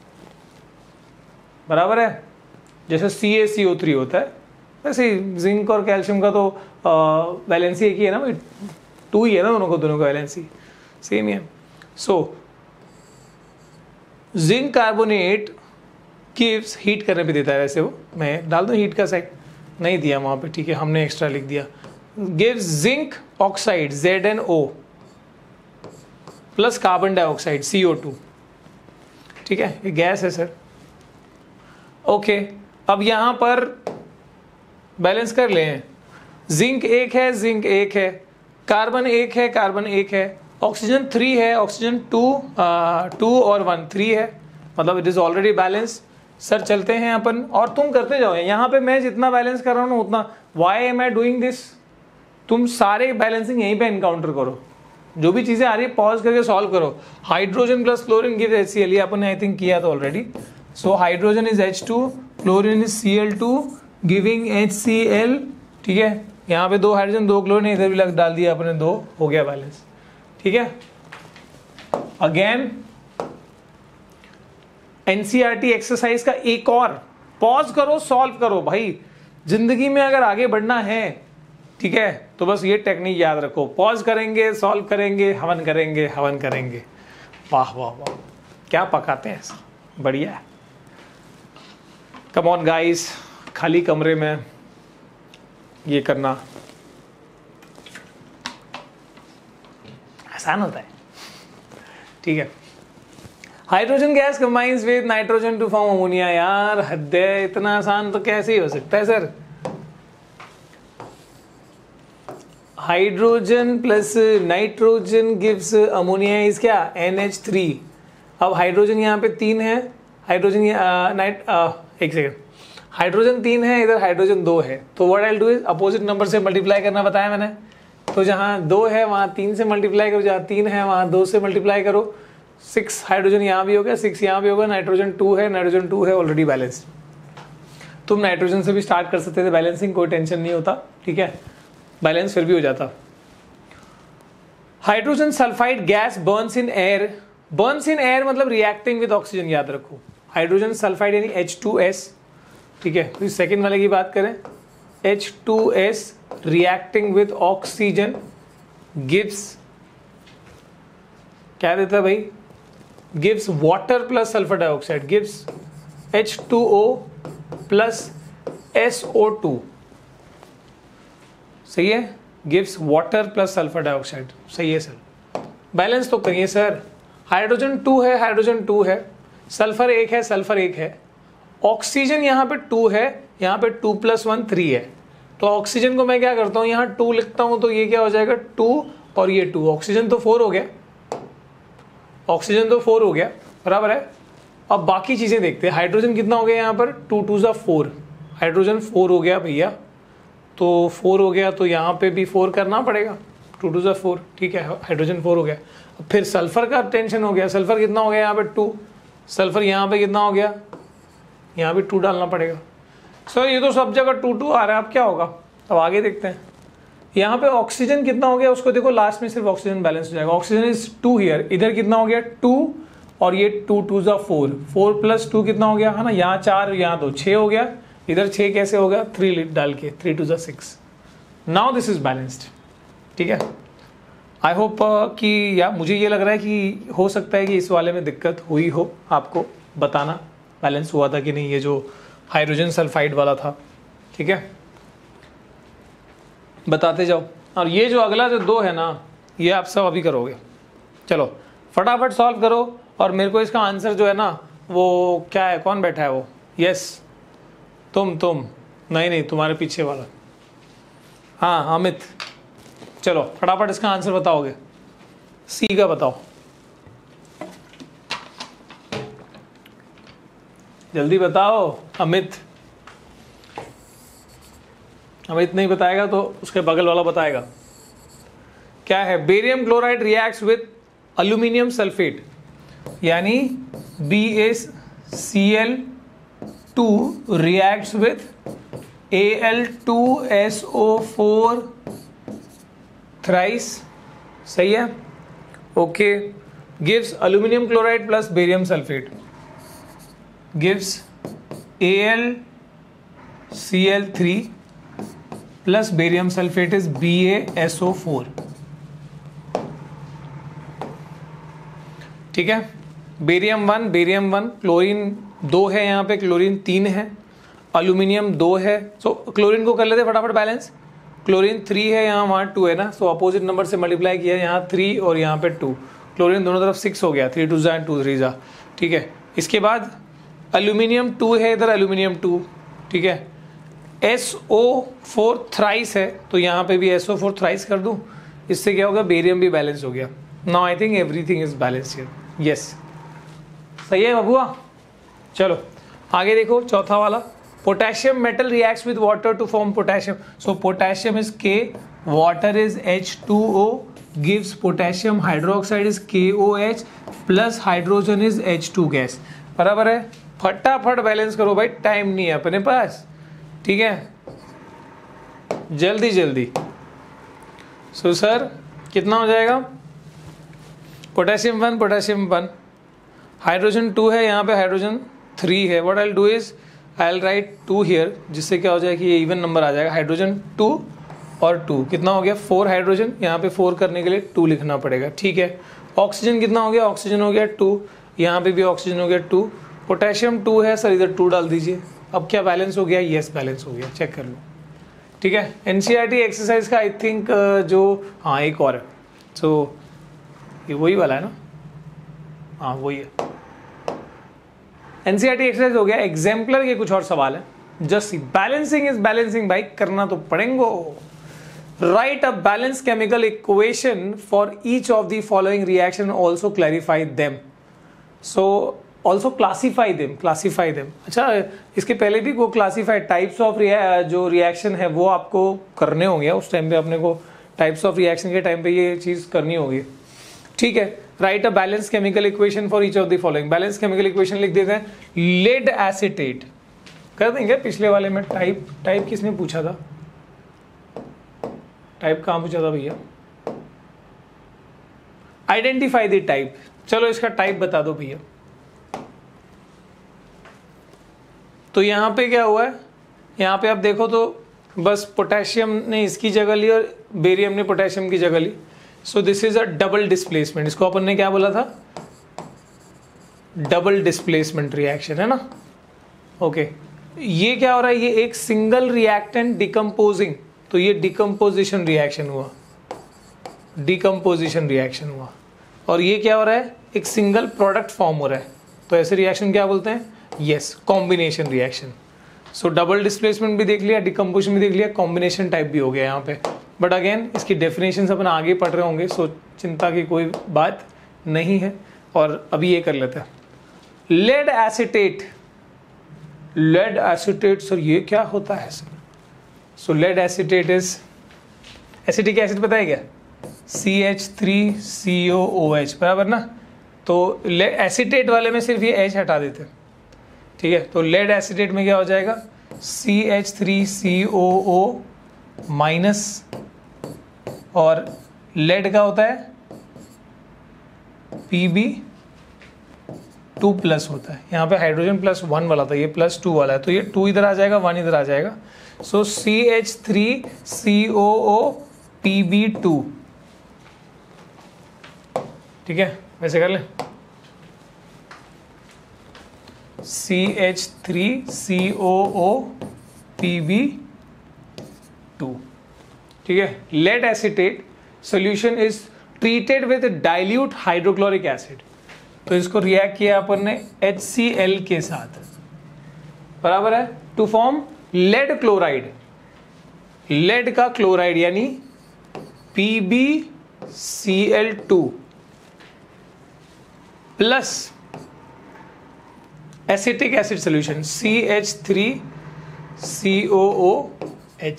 बराबर है, जैसे CaCO3 होता है वैसे जिंक और कैल्शियम का तो वैलेंसी एक ही है ना भाई, 2 ही है ना दोनों का वैलेंसी सेम ही है। So zinc carbonate gives, heat करने पे देता है, वैसे वो मैं डाल दूं हीट का साइड, नहीं दिया वहां पे, ठीक है, हमने एक्स्ट्रा लिख दिया। gives zinc oxide ZnO plus carbon dioxide CO2। ठीक है, ये गैस है सर। ओके, अब यहां पर बैलेंस कर लें। जिंक एक है, जिंक एक है, कार्बन एक है, कार्बन एक है, ऑक्सीजन 3 है, ऑक्सीजन 2 और 1 3 है, मतलब it is already balance. Sir चलते हैं अपन, और तुम करते जाओ। यहाँ पे मैं जितना बैलेंस कर रहा हूँ उतना, why am I doing this, तुम सारे बैलेंसिंग यहीं पे एनकाउंटर करो। जो भी चीजें आ रही है पॉज करके सॉल्व करो। Hydrogen plus chlorine gives HCl, ये अपन ने आई थिंक किया था already. So hydrogen is H2, chlorine is Cl2 giving HCl। ठीक है, यहाँ पे 2 हाइड्रोजन 2 क्लोरीन, इधर भी डाल दिया अपने 2, हो गया बैलेंस। ठीक है, अगेन NCERT एक्सरसाइज का एक और, पॉज करो सॉल्व करो भाई। जिंदगी में अगर आगे बढ़ना है, ठीक है, तो बस ये टेक्निक याद रखो, पॉज करेंगे, सॉल्व करेंगे, हवन करेंगे, हवन करेंगे। वाह वाह वाह, क्या पकाते हैं, बढ़िया है। कम ऑन गाइस, खाली कमरे में ये करना आसान होता है। ठीक है, hydrogen gas combines with nitrogen to form ammonia. यार हद है, इतना आसान तो कैसे ही हो सकता है sir. Hydrogen plus nitrogen gives ammonia is क्या, NH3। अब हाइड्रोजन यहाँ पे 3 है, हाइड्रोजन एक सेकेंड, हाइड्रोजन 3 है, इधर हाइड्रोजन 2 है, तो what I will do is opposite number से मल्टीप्लाई करना बताया मैंने। तो जहाँ 2 है वहाँ 3 से मल्टीप्लाई करो, जहाँ 3 है वहाँ 2 से मल्टीप्लाई करो। 6 हाइड्रोजन यहाँ भी हो गया, 6 यहाँ भी होगा, नाइट्रोजन 2 है, नाइट्रोजन 2 है, ऑलरेडी बैलेंस। तुम नाइट्रोजन से भी स्टार्ट कर सकते थे बैलेंसिंग, कोई टेंशन नहीं होता। ठीक है, बैलेंस फिर भी हो जाता। Hydrogen sulphide gas burns in air, burns in air मतलब रिएक्टिंग विद ऑक्सीजन, याद रखो। हाइड्रोजन सल्फाइड यानी H2S। ठीक है, तो सेकेंड वाले की बात करें, H2S reacting with oxygen gives, क्या देता है भाई, gives water plus sulphur dioxide, gives H2O plus SO2। सही है, gives water plus sulphur dioxide. सही है सर, बैलेंस तो करिए सर। हाइड्रोजन 2 है, हाइड्रोजन 2 है, सल्फर 1 है, सल्फर 1 है, ऑक्सीजन यहाँ पे 2 है, यहाँ पे 2 + 1 3 है। तो ऑक्सीजन को मैं क्या करता हूँ, यहाँ 2 लिखता हूँ, तो ये क्या हो जाएगा 2 और ये 2, ऑक्सीजन तो 4 हो गया, ऑक्सीजन तो 4 हो गया, बराबर है। अब बाकी चीजें देखते हैं। हाइड्रोजन कितना हो गया यहाँ पर, 2 × 2 = 4, हाइड्रोजन 4 हो गया भैया, तो 4 हो गया, तो यहाँ पे भी 4 करना पड़ेगा, 2 × 2 = 4। ठीक है, हाइड्रोजन 4 हो गया। अब फिर सल्फर का टेंशन हो गया, सल्फर कितना हो गया यहाँ पे 2, सल्फर यहाँ पे कितना हो गया, यहाँ भी 2 डालना पड़ेगा। सर ये तो सब जगह 2 2 आ रहा है, अब क्या होगा, अब आगे देखते हैं। यहाँ पे ऑक्सीजन कितना हो गया उसको देखो, लास्ट में सिर्फ ऑक्सीजन बैलेंस हो जाएगा। ऑक्सीजन इज 2 हियर, इधर कितना हो गया 2, और ये 2 × 2 = 4, 4 + 2 कितना हो गया, है ना, यहाँ 4 यहाँ 2 6 हो गया, इधर 6 कैसे होगा, 3 डाल के, 3 × 2 = 6। Now this is balanced. ठीक है, आई होप कि या मुझे ये लग रहा है कि हो सकता है कि इस वाले में दिक्कत हुई हो, आपको बताना बैलेंस हुआ था कि नहीं, ये जो हाइड्रोजन सल्फाइड वाला था। ठीक है, बताते जाओ। और ये जो अगला जो 2 है ना, ये आप सब अभी करोगे। चलो फटाफट सॉल्व करो, और मेरे को इसका आंसर जो है ना, वो क्या है, कौन बैठा है वो, यस तुम नहीं तुम्हारे पीछे वाला, हाँ अमित। चलो फटाफट इसका आंसर बताओगे, सी का बताओ, जल्दी बताओ अमित। अमित नहीं बताएगा तो उसके बगल वाला बताएगा। क्या है, barium chloride reacts with aluminium sulphate, यानी BaCl2 reacts with Al2SO4 thrice। सही है, okay. Gives aluminium chloride plus barium sulphate, gives AlCl3 plus barium sulphate is BaSO4। ठीक है, बेरियम 1 क्लोरीन 2 है, यहाँ पे क्लोरीन 3 है, अल्यूमिनियम 2 है। सो क्लोरीन को कर लेते फटाफट बैलेंस। क्लोरीन 3 है यहाँ, वहाँ 2 है ना, सो अपोजिट नंबर से मल्टीप्लाई किया, यहाँ 3 और यहाँ पे 2, क्लोरीन दोनों तरफ 6 हो गया, 3 2 जा 2 3 जा, ठीक है। इसके बाद एल्यूमिनियम 2 है इधर, एल्यूमिनियम 2, ठीक है। SO4 थ्राइस है, तो यहाँ पे भी SO4 थ्राइस कर दूँ, इससे क्या होगा, बेरियम भी बैलेंस हो गया। Now I think everything is balance here, yes, सही है बबुआ। चलो आगे देखो, चौथा वाला, potassium metal reacts with water to form potassium, so potassium is K, water is H2O, gives potassium hydroxide is KOH plus hydrogen is H2 gas, बराबर है। फटाफट बैलेंस करो भाई, टाइम नहीं है अपने पास, ठीक है, जल्दी जल्दी। सो सर कितना हो जाएगा, पोटेशियम 1 पोटेशियम 1, हाइड्रोजन 2 है, यहाँ पे हाइड्रोजन 3 है, what I will do is I will write 2 here, जिससे क्या हो जाएगा कि ये इवन नंबर आ जाएगा, हाइड्रोजन 2 और 2 कितना हो गया 4 हाइड्रोजन, यहाँ पे 4 करने के लिए 2 लिखना पड़ेगा, ठीक है। ऑक्सीजन कितना हो गया, ऑक्सीजन हो गया 2, यहाँ पे भी ऑक्सीजन हो गया 2, पोटेशियम 2 है सर, इधर 2 डाल दीजिए। अब क्या बैलेंस हो गया, यस बैलेंस हो गया, चेक कर लो, ठीक है। एनसीईआरटी एक्सरसाइज का आई थिंक जो, हाँ एक और है, सो ये वही वाला है ना, हाँ वही है। एनसीईआरटी एक्सरसाइज हो गया, एग्जाम्पलर के कुछ और सवाल है, जस्ट बैलेंसिंग इज बैलेंसिंग भाई, करना तो पड़ेंगे। Write a balance chemical equation for each of the following reaction, also clarify them, so also classify them. अच्छा, इसके पहले भी वो क्लासीफाई टाइप्स ऑफ जो रिएक्शन है वो आपको करने होंगे, उस टाइम पे अपने को टाइप्स ऑफ रिएक्शन के टाइम पे ये चीज करनी होगी, ठीक है। Write a balance chemical equation for each of the following, balance chemical equation लिख देते हैं, लेड एसीटेट कर देंगे। पिछले वाले में टाइप किसने पूछा था, टाइप कहाँ पूछा था भैया, आइडेंटिफाई द टाइप, चलो इसका टाइप बता दो भैया। तो यहाँ पे क्या हुआ है, यहाँ पे आप देखो तो बस पोटेशियम ने इसकी जगह ली और बेरियम ने पोटेशियम की जगह ली, so this is a double displacement, इसको अपन ने क्या बोला था, डबल डिस्प्लेसमेंट रिएक्शन है ना, ओके। ये क्या हो रहा है, ये एक सिंगल रिएक्टेंट डिकम्पोजिंग, तो ये डिकम्पोजिशन रिएक्शन हुआ, डिकम्पोजिशन रिएक्शन हुआ, और ये क्या हो रहा है, एक सिंगल प्रोडक्ट फॉर्म हो रहा है, तो ऐसे रिएक्शन क्या बोलते हैं, yes combination reaction. So double displacement भी देख लिया, डिकम्पोजिशन भी देख लिया, कॉम्बिनेशन टाइप भी हो गया यहाँ पे, बट अगेन इसकी डेफिनेशन अपन आगे पढ़ रहे होंगे, सो चिंता की कोई बात नहीं है, और अभी ये कर लेते हैं। Lead acetate, lead acetate sir ये क्या होता है sir, so lead acetate is, acetic acid पता है क्या, CH3COOH, बराबर ना, तो एसीटेट वाले में सिर्फ ये H हटा देते हैं, ठीक है। तो लेड एसीटेट में क्या हो जाएगा, CH3COO माइनस, और लेड का होता है Pb2 प्लस होता है, यहाँ पे हाइड्रोजन +1 वाला था, ये +2 वाला है, तो ये 2 इधर आ जाएगा, 1 इधर आ जाएगा, सो CH3COO Pb2, ठीक है, वैसे कर ले, CH3COO Pb2, ठीक है। Lead acetate solution is treated with dilute hydrochloric acid, तो इसको रिएक्ट किया अपन ने HCl के साथ, बराबर है, to form lead chloride, lead का क्लोराइड यानी PbCl2 plus acetic acid solution CH3COOH,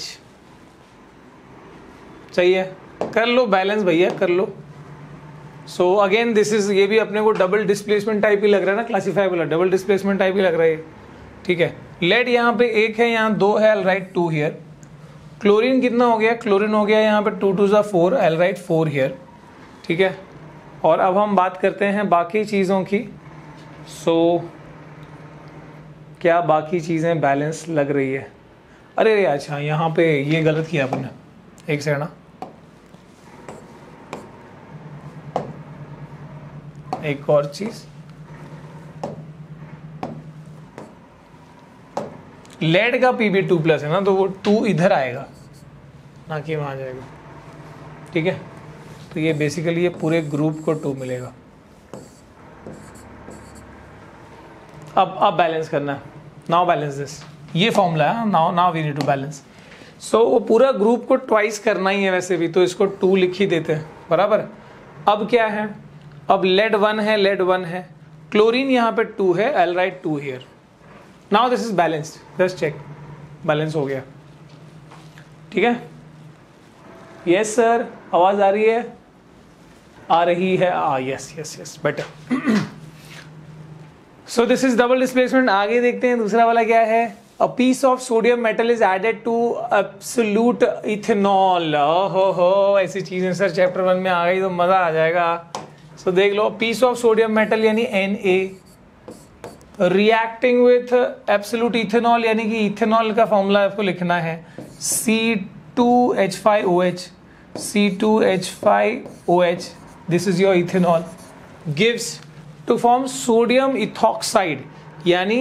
सही है, कर लो बैलेंस भैया, कर लो। सो अगेन दिस इज, ये भी अपने को डबल डिस्प्लेसमेंट टाइप ही लग रहा है ना, क्लासिफाइबल है, डबल डिस्प्लेसमेंट टाइप ही लग रहा है, ठीक है। लेड यहाँ पे 1 है, यहाँ 2 है, आई राइट 2 हियर। क्लोरीन कितना हो गया, क्लोरीन हो गया यहाँ पे 2 2 4, आई राइट 4 हियर, ठीक है। और अब हम बात करते हैं बाकी चीज़ों की, सो क्या बाकी चीज़ें बैलेंस लग रही है, अरे अच्छा यहाँ पे ये गलत किया आपने, एक सेकंड ना, एक और चीज, लेड का Pb2 प्लस है ना, तो वो 2 इधर आएगा, ना कि वहाँ जाएगा, ठीक है। तो ये बेसिकली ये पूरे ग्रुप को 2 मिलेगा। अब बैलेंस करना है, नाउ बैलेंस दिस, ये फॉर्मूला है, now we need to balance. So वो पूरा ग्रुप को ट्वाइस करना ही है वैसे भी, तो इसको 2 लिख ही देते हैं, बराबर। अब क्या है, अब लेड 1 है, लेड 1 है, क्लोरीन यहाँ पे 2 है, I will write 2 here. Now this is balanced, just check, balance हो गया, ठीक है। यस सर, आवाज आ रही है, आ रही है, yes yes yes, better. So this is double displacement. आगे देखते हैं दूसरा वाला क्या है। A piece of sodium metal is added to absolute ethanol। हो ऐसी चीजें सर चैप्टर 1 में आ गई तो मजा आ जाएगा। सो देख लो, piece of sodium metal यानी Na reacting with absolute ethanol, यानी कि इथेनॉल का फॉर्मूला आपको लिखना है C2H5OH, C2H5OH, this is your ethanol, gives to form sodium ethoxide यानी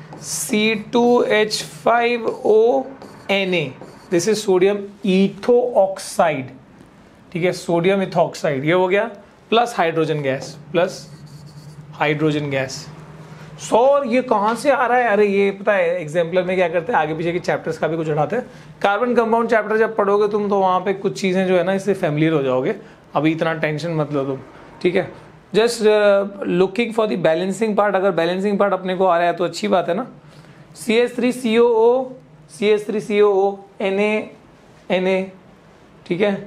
C2H5ONa, दिस इज सोडियम इथोऑक्साइड, ठीक है, सोडियम इथोऑक्साइड ये हो गया, plus hydrogen gas, plus hydrogen gas. So ये कहाँ से आ रहा है, अरे ये पता है एग्जाम्पलर में क्या करते हैं, आगे पीछे के चैप्टर्स का भी कुछ उठाते हैं। कार्बन कंपाउंड चैप्टर जब पढ़ोगे तुम तो वहाँ पे कुछ चीज़ें जो है ना इससे फैमिलियर हो जाओगे, अभी इतना टेंशन मत लो तुम, ठीक है। Just looking for the balancing part, अगर बैलेंसिंग पार्ट अपने को आ रहा है तो अच्छी बात है ना। CH3COO, CH3COO, Na, ठीक है,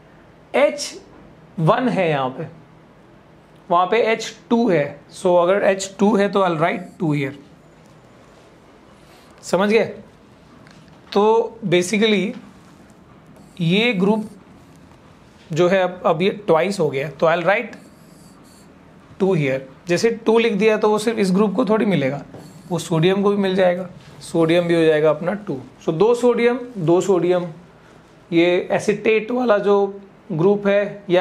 H1 है यहाँ पे, वहाँ पे H2 है, सो अगर H2 है तो आई विल राइट 2 हियर, समझ गए। तो बेसिकली ये ग्रुप जो है अब ये ट्वाइस हो गया, तो आई विल राइट 2 हियर। जैसे 2 लिख दिया तो वो सिर्फ इस ग्रुप को थोड़ी मिलेगा, वो सोडियम को भी मिल जाएगा, सोडियम भी हो जाएगा अपना 2। सो 2 सोडियम, ये एसिटेट वाला जो ग्रुप है, या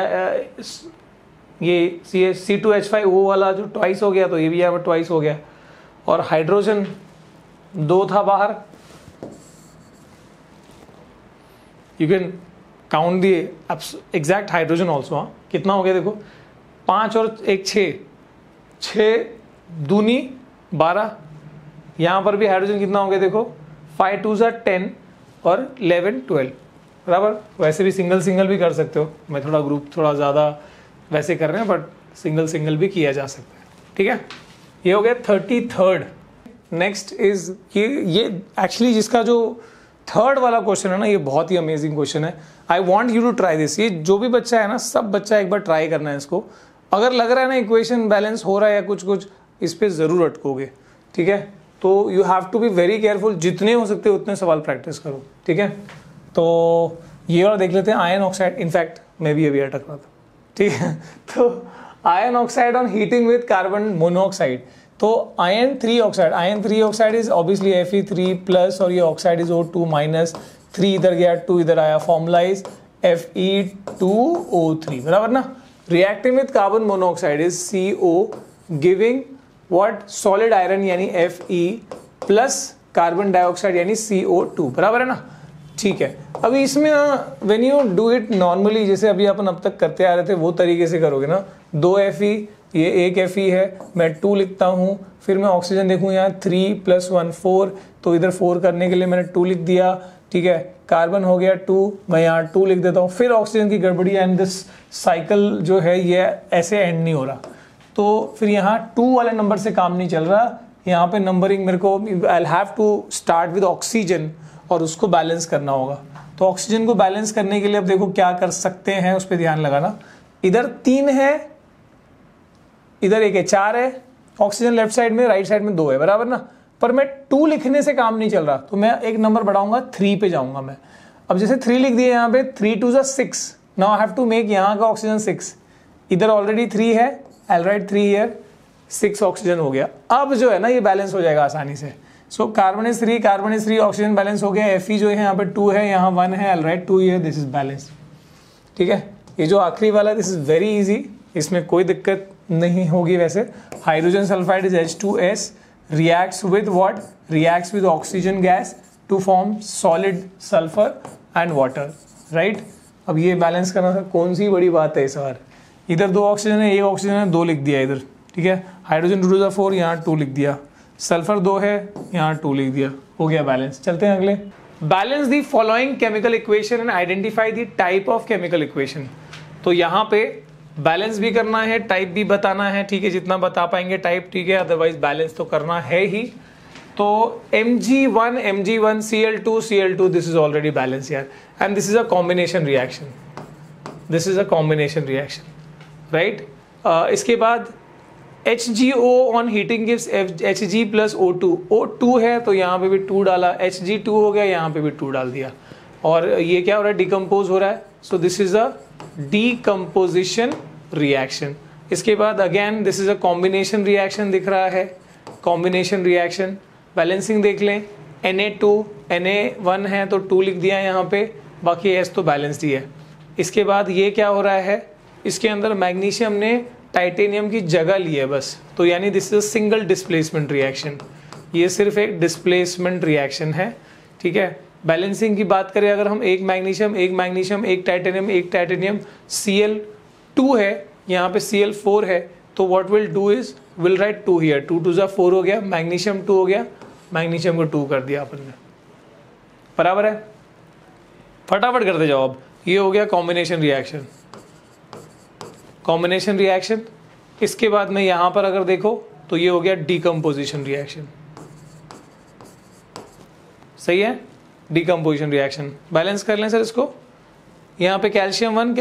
ये C2H5O वाला जो ट्वाइस हो गया, तो ये भी यहाँ पर ट्वाइस हो गया। और हाइड्रोजन 2 था बाहर, you can count the exact hydrogen also. हाँ, कितना हो गया देखो, 5 और 1 6 दूनी 12, यहाँ पर भी हाइड्रोजन कितना हो गया देखो, 5 2 10 और 11 12, बराबर। वैसे भी सिंगल भी कर सकते हो, मैं थोड़ा ग्रुप थोड़ा ज़्यादा वैसे कर रहे हैं, बट सिंगल भी किया जा सकता है, ठीक है। ये हो गया 33rd। नेक्स्ट इज ये एक्चुअली जिसका जो 3rd वाला क्वेश्चन है ना, ये बहुत ही अमेजिंग क्वेश्चन है। I want you to try this. ये जो भी बच्चा है ना, सब बच्चा एक बार ट्राई करना है इसको। अगर लग रहा है ना इक्वेशन बैलेंस हो रहा है या कुछ इस पर जरूर अटकोगे, ठीक है। तो you have to be very careful, जितने हो सकते उतने सवाल प्रैक्टिस करो, ठीक है। तो ये वाला देख लेते हैं, आयरन ऑक्साइड। इनफैक्ट मैं भी अभी अटक रहा था, ठीक है। तो iron oxide on heating with carbon monoxide, तो iron 3 oxide is obviously Fe3 plus, और ये ऑक्साइड इज O2 माइनस, 3 इधर गया, 2 इधर आया, फॉर्मूला इज Fe2O3, बराबर ना। Reacting with carbon monoxide is CO giving what, solid iron यानी Fe प्लस कार्बन डाइऑक्साइड यानी CO2, बराबर है ना, ठीक है। अभी इसमें when you do it normally, जैसे अभी अपन अब तक करते आ रहे थे वो तरीके से करोगे ना, 2 Fe, ये 1 Fe है, मैं 2 लिखता हूँ, फिर मैं ऑक्सीजन देखूँ यहाँ 3 + 1 4, तो इधर 4 करने के लिए मैंने 2 लिख दिया, ठीक है। कार्बन हो गया 2, मैं यहाँ 2 लिख देता हूँ, फिर ऑक्सीजन की गड़बड़ी, एंड दिस साइकिल जो है ये ऐसे एंड नहीं हो रहा। तो फिर यहाँ 2 वाले नंबर से काम नहीं चल रहा, यहाँ पे नंबरिंग मेरे को, I will have to start with oxygen और उसको बैलेंस करना होगा। तो ऑक्सीजन को बैलेंस करने के लिए अब देखो क्या कर सकते हैं, उस पर ध्यान लगाना। इधर 3 है, इधर 1 है, 4 है, ऑक्सीजन लेफ्ट साइड में, राइट साइड में 2 है, बराबर ना। पर मैं 2 लिखने से काम नहीं चल रहा, तो मैं एक नंबर बढ़ाऊंगा, 3 पे जाऊंगा मैं। अब जैसे 3 लिख दिए यहाँ पे, 3 2 6, now I have to make यहाँ का ऑक्सीजन 6, इधर ऑलरेडी 3 है, I will write 3 here, 6 oxygen हो गया। अब जो है ना ये बैलेंस हो जाएगा आसानी से। So carbon is 3, oxygen balance हो गया। Fe जो है यहाँ पे 2 है, यहाँ 1 है, I will write 2 here, this is balance, ठीक है। ये जो आखिरी वाला दिस इज वेरी इजी, इसमें कोई दिक्कत नहीं होगी वैसे। Hydrogen sulphide is H2S, reacts with what? Reacts with oxygen gas to form solid sulfur and water. Right. अब ये बैलेंस करना कौन सी बड़ी बात है इस बार। इधर 2 ऑक्सीजन है, 1 ऑक्सीजन है, 2 लिख दिया इधर, ठीक है। हाइड्रोजन 2 to the 4, यहाँ 2 लिख दिया। सल्फर 2 है, यहाँ 2 लिख दिया, हो गया बैलेंस। चलते हैं अगले। Balance the following chemical equation and identify the type of chemical equation. तो यहाँ पे बैलेंस भी करना है, टाइप भी बताना है, ठीक है। जितना बता पाएंगे टाइप, ठीक है, अदरवाइज बैलेंस तो करना है ही। तो Mg1 Mg1 Cl2 Cl2, this is already balance यार, and this is a combination reaction, this is a combination reaction, right. इसके बाद HgO on heating gives Hg plus O2, O2 है तो यहाँ पे भी 2 डाला, Hg2 हो गया, यहाँ पे भी 2 डाल दिया, और ये क्या हो रहा है, डिकम्पोज हो रहा है। So this is a decomposition reaction. इसके बाद again this is a combination reaction दिख रहा है, कॉम्बिनेशन रिएक्शन। बैलेंसिंग देख लें, Na2 Na1 है तो 2 लिख दिया यहाँ पे, बाकी S तो बैलेंस्ड ही है। इसके बाद ये क्या हो रहा है, इसके अंदर मैग्नीशियम ने टाइटेनियम की जगह ली है बस, तो यानी this is a single displacement reaction, ये सिर्फ एक डिस्प्लेसमेंट रिएक्शन है, ठीक है। बैलेंसिंग की बात करें अगर हम, एक मैग्नीशियम एक टाइटेनियम Cl2 है, यहाँ पे Cl4 है, तो what will do is will write 2 here, 2 to the 4 हो गया, मैग्नीशियम 2 हो गया, मैग्नीशियम को 2 कर दिया अपन ने, बराबर है। फटाफट करते जाओ। अब ये हो गया कॉम्बिनेशन रिएक्शन, कॉम्बिनेशन रिएक्शन। इसके बाद में यहां पर अगर देखो तो ये हो गया डीकम्पोजिशन रिएक्शन, सही है, डीकम्पोजिशन रिएक्शन। बैलेंस कर लें सर इसको। यहाँ पे कैल्शियम 1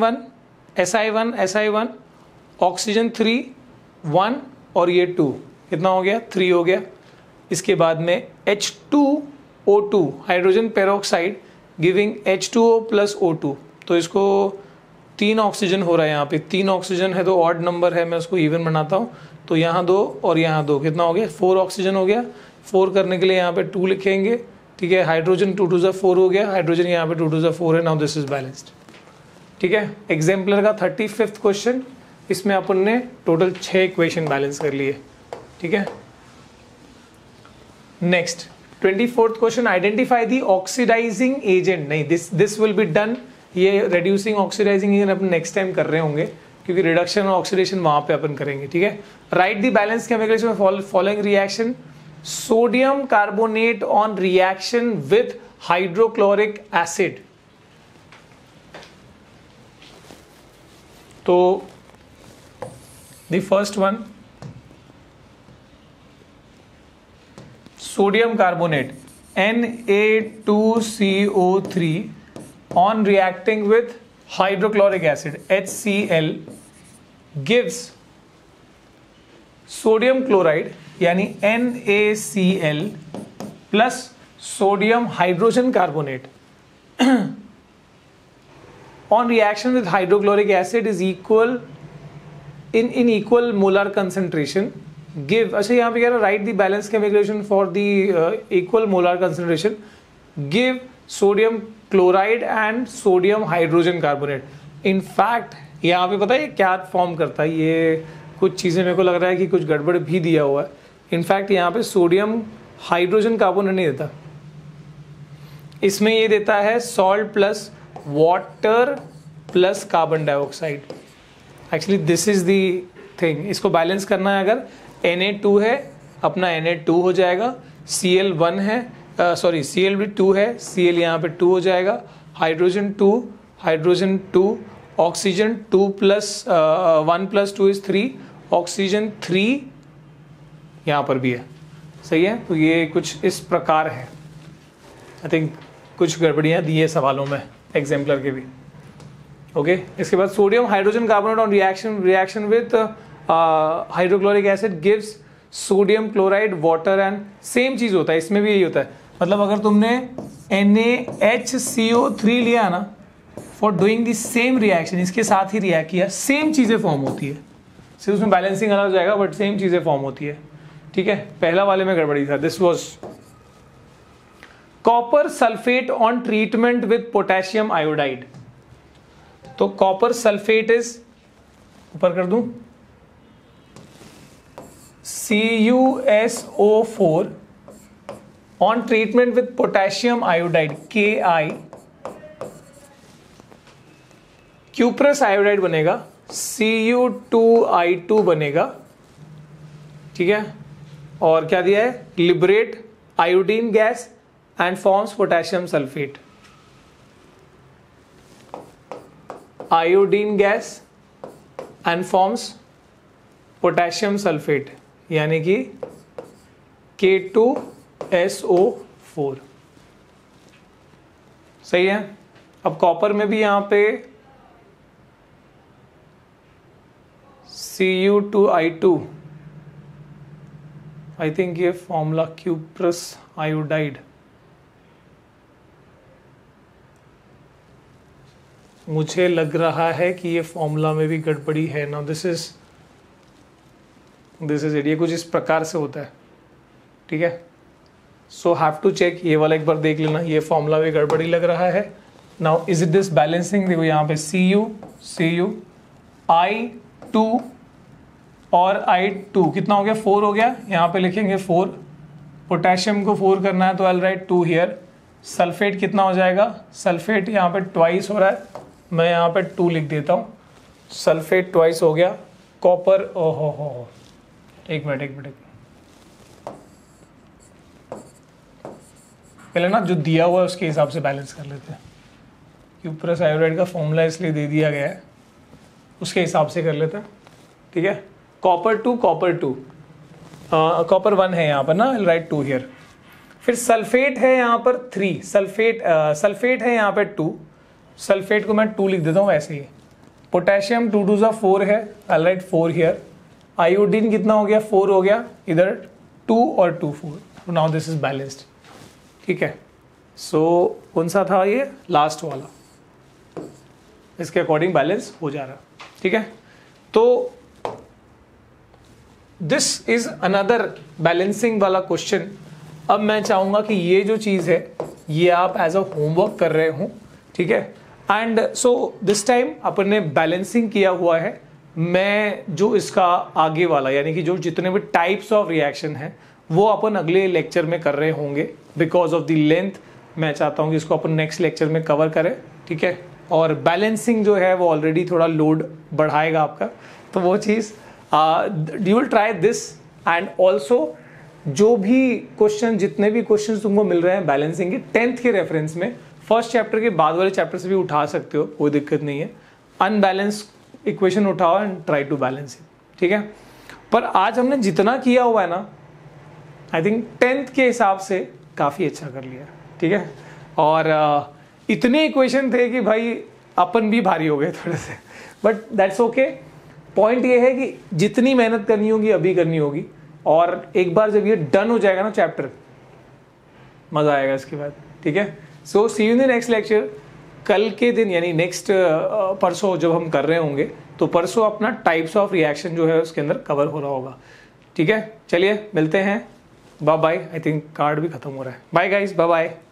Si1 ऑक्सीजन 3 1 और ये 2, कितना हो गया, 3 हो गया। इसके बाद में H2O2 hydrogen peroxide giving H2O plus O2, तो इसको 3 ऑक्सीजन हो रहा है, यहाँ पे 3 ऑक्सीजन है तो ऑड नंबर है, मैं उसको इवन बनाता हूँ, तो यहाँ 2 और यहाँ 2, कितना हो गया, 4 ऑक्सीजन हो गया। 4 करने के लिए यहाँ पे 2 लिखेंगे, ठीक है। हाइड्रोजन 2 to the 4 हो गया, हाइड्रोजन यहाँ पे 2 to the 4 है, नाउ दिस इज बैलेंस्ड, ठीक है। एग्जाम्पलर का 35th क्वेश्चन, इसमें अपन ने टोटल 6 इक्वेशन बैलेंस कर लिए, ठीक है। Next 24th question, identify the oxidising agent. नहीं, दिस विल बी डन, ये रेड्यूसिंग ऑक्सीडाइजिंग एजेंट अपन नेक्स्ट टाइम कर रहे होंगे, क्योंकि रिडक्शन और ऑक्सीडेशन वहां पे अपन करेंगे, ठीक है। Write the balance chemical following reaction, sodium carbonate on reaction with hydrochloric acid. तो the first one, sodium carbonate Na2CO3 on reacting with hydrochloric acid HCl gives sodium chloride यानी NaCl plus sodium hydrogen carbonate on reaction with hydrochloric acid is equal in equal molar concentration give, अच्छा यहाँ पे कह रहा है write the balance chemical for the equal molar concentration, give sodium chloride and sodium hydrogen carbonate. In fact यहाँ पे पता है क्या फॉर्म करता है, ये कुछ चीज़ें मेरे को लग रहा है कि कुछ गड़बड़ भी दिया हुआ है। इनफैक्ट यहाँ पे सोडियम हाइड्रोजन कार्बोनेट नहीं देता, इसमें ये देता है salt plus water plus carbon dioxide. Actually this is the thing, इसको बैलेंस करना है। अगर Na2 है अपना Na2 हो जाएगा, Cl1 है सॉरी Cl भी 2 है, Cl यहाँ पे 2 हो जाएगा, hydrogen 2 oxygen 2 plus 1 plus 2 is 3, oxygen 3 यहाँ पर भी है, सही है। तो ये कुछ इस प्रकार है। आई थिंक कुछ गड़बड़ियाँ दी है सवालों में एग्जाम्पलर के भी, ओके। इसके बाद sodium hydrogen carbonate on reaction with hydrochloric acid gives sodium chloride water and, same चीज होता है इसमें भी, यही होता है। मतलब अगर तुमने NaHCO3 लिया ना for doing the same reaction, इसके साथ ही रिएक्ट किया, सेम चीजें फॉर्म होती है, सिर्फ उसमें बैलेंसिंग अलग हो जाएगा बट सेम चीजें फॉर्म होती है, ठीक है। पहला वाले में गड़बड़ी था, this was copper sulphate on treatment with potassium iodide. तो कॉपर सल्फेट इज, ऊपर कर दूं, CuSO4 on treatment with potassium iodide Ki cuprous iodide बनेगा, Cu2I2 बनेगा, ठीक है। और क्या दिया है, liberate iodine gas and forms potassium sulphate, iodine gas and forms potassium sulphate, यानी कि K2SO4, सही है। अब कॉपर में भी यहां पे Cu2I2, आई थिंक ये फॉर्मूला क्यूप्रस आयोडाइड, मुझे लग रहा है कि ये फॉर्मूला में भी गड़बड़ी है ना। दिस इज इट, ये कुछ इस प्रकार से होता है, ठीक है। सो हैव टू चेक, ये वाला एक बार देख लेना, ये फॉर्मूला में गड़बड़ी लग रहा है। Now is it this balancing, देखो यहाँ पे Cu I2 और I2 कितना हो गया, 4 हो गया, यहाँ पे लिखेंगे 4, पोटेशियम को 4 करना है तो आई राइट 2 हियर। सल्फेट कितना हो जाएगा, सल्फेट यहाँ पे ट्वाइस हो रहा है, मैं यहाँ पे 2 लिख देता हूँ, सल्फेट ट्वाइस हो गया। कॉपर, ओहो, एक मिनट, पहले ना जो दिया हुआ है उसके हिसाब से बैलेंस कर लेते हैं। क्यूप्रस आयोडाइड का फॉर्मूला इसलिए दे दिया गया है, उसके हिसाब से कर लेते हैं, ठीक है। कॉपर 2, कॉपर 1 है यहाँ पर ना, राइट 2 हियर। फिर सल्फेट है यहाँ पर 3, सल्फेट है यहाँ पे 2, सल्फेट को मैं 2 लिख देता हूँ ऐसे ही। पोटेशियम 2 2 4 है, आई राइट 4 हियर। आयोडीन कितना हो गया, 4 हो गया, इधर 2 और 2 4, नाउ दिस इज बैलेंस्ड, ठीक है। सो कौन सा था ये, लास्ट वाला, इसके अकॉर्डिंग बैलेंस हो जा रहा, ठीक है। तो दिस इज अनदर बैलेंसिंग वाला क्वेश्चन। अब मैं चाहूंगा कि ये जो चीज है ये आप एज अ होमवर्क कर रहे हो, ठीक है। एंड सो दिस टाइम अपन ने बैलेंसिंग किया हुआ है। मैं जो इसका आगे वाला, यानी कि जो जितने भी टाइप्स ऑफ रिएक्शन है वो अपन अगले लेक्चर में कर रहे होंगे। बिकॉज ऑफ द लेंथ मैं चाहता हूँ कि इसको अपन नेक्स्ट लेक्चर में कवर करें, ठीक है। और बैलेंसिंग जो है वो ऑलरेडी थोड़ा लोड बढ़ाएगा आपका, तो वो चीज़ you will try this. And also जो भी क्वेश्चन, जितने भी क्वेश्चन तुमको मिल रहे हैं बैलेंसिंग के 10th के रेफरेंस में, फर्स्ट चैप्टर के बाद वाले चैप्टर से भी उठा सकते हो, कोई दिक्कत नहीं है। अनबैलेंस इक्वेशन उठाओ and try to balance it, ठीक है। पर आज हमने जितना किया हुआ है ना, आई थिंक 10th के हिसाब से काफ़ी अच्छा कर लिया, ठीक है। और इतने इक्वेशन थे कि भाई अपन भी भारी हो गए थोड़े से, बट दैट्स ओके। पॉइंट ये है कि जितनी मेहनत करनी होगी अभी करनी होगी, और एक बार जब ये डन हो जाएगा ना चैप्टर, मज़ा आएगा इसके बाद, ठीक है। So see you in the next lecture. कल के दिन यानी नेक्स्ट परसों जब हम कर रहे होंगे, तो परसों अपना टाइप्स ऑफ रिएक्शन जो है उसके अंदर कवर हो रहा होगा, ठीक है। चलिए मिलते हैं, bye bye. I think card भी खत्म हो रहा है। Bye guys, bye bye.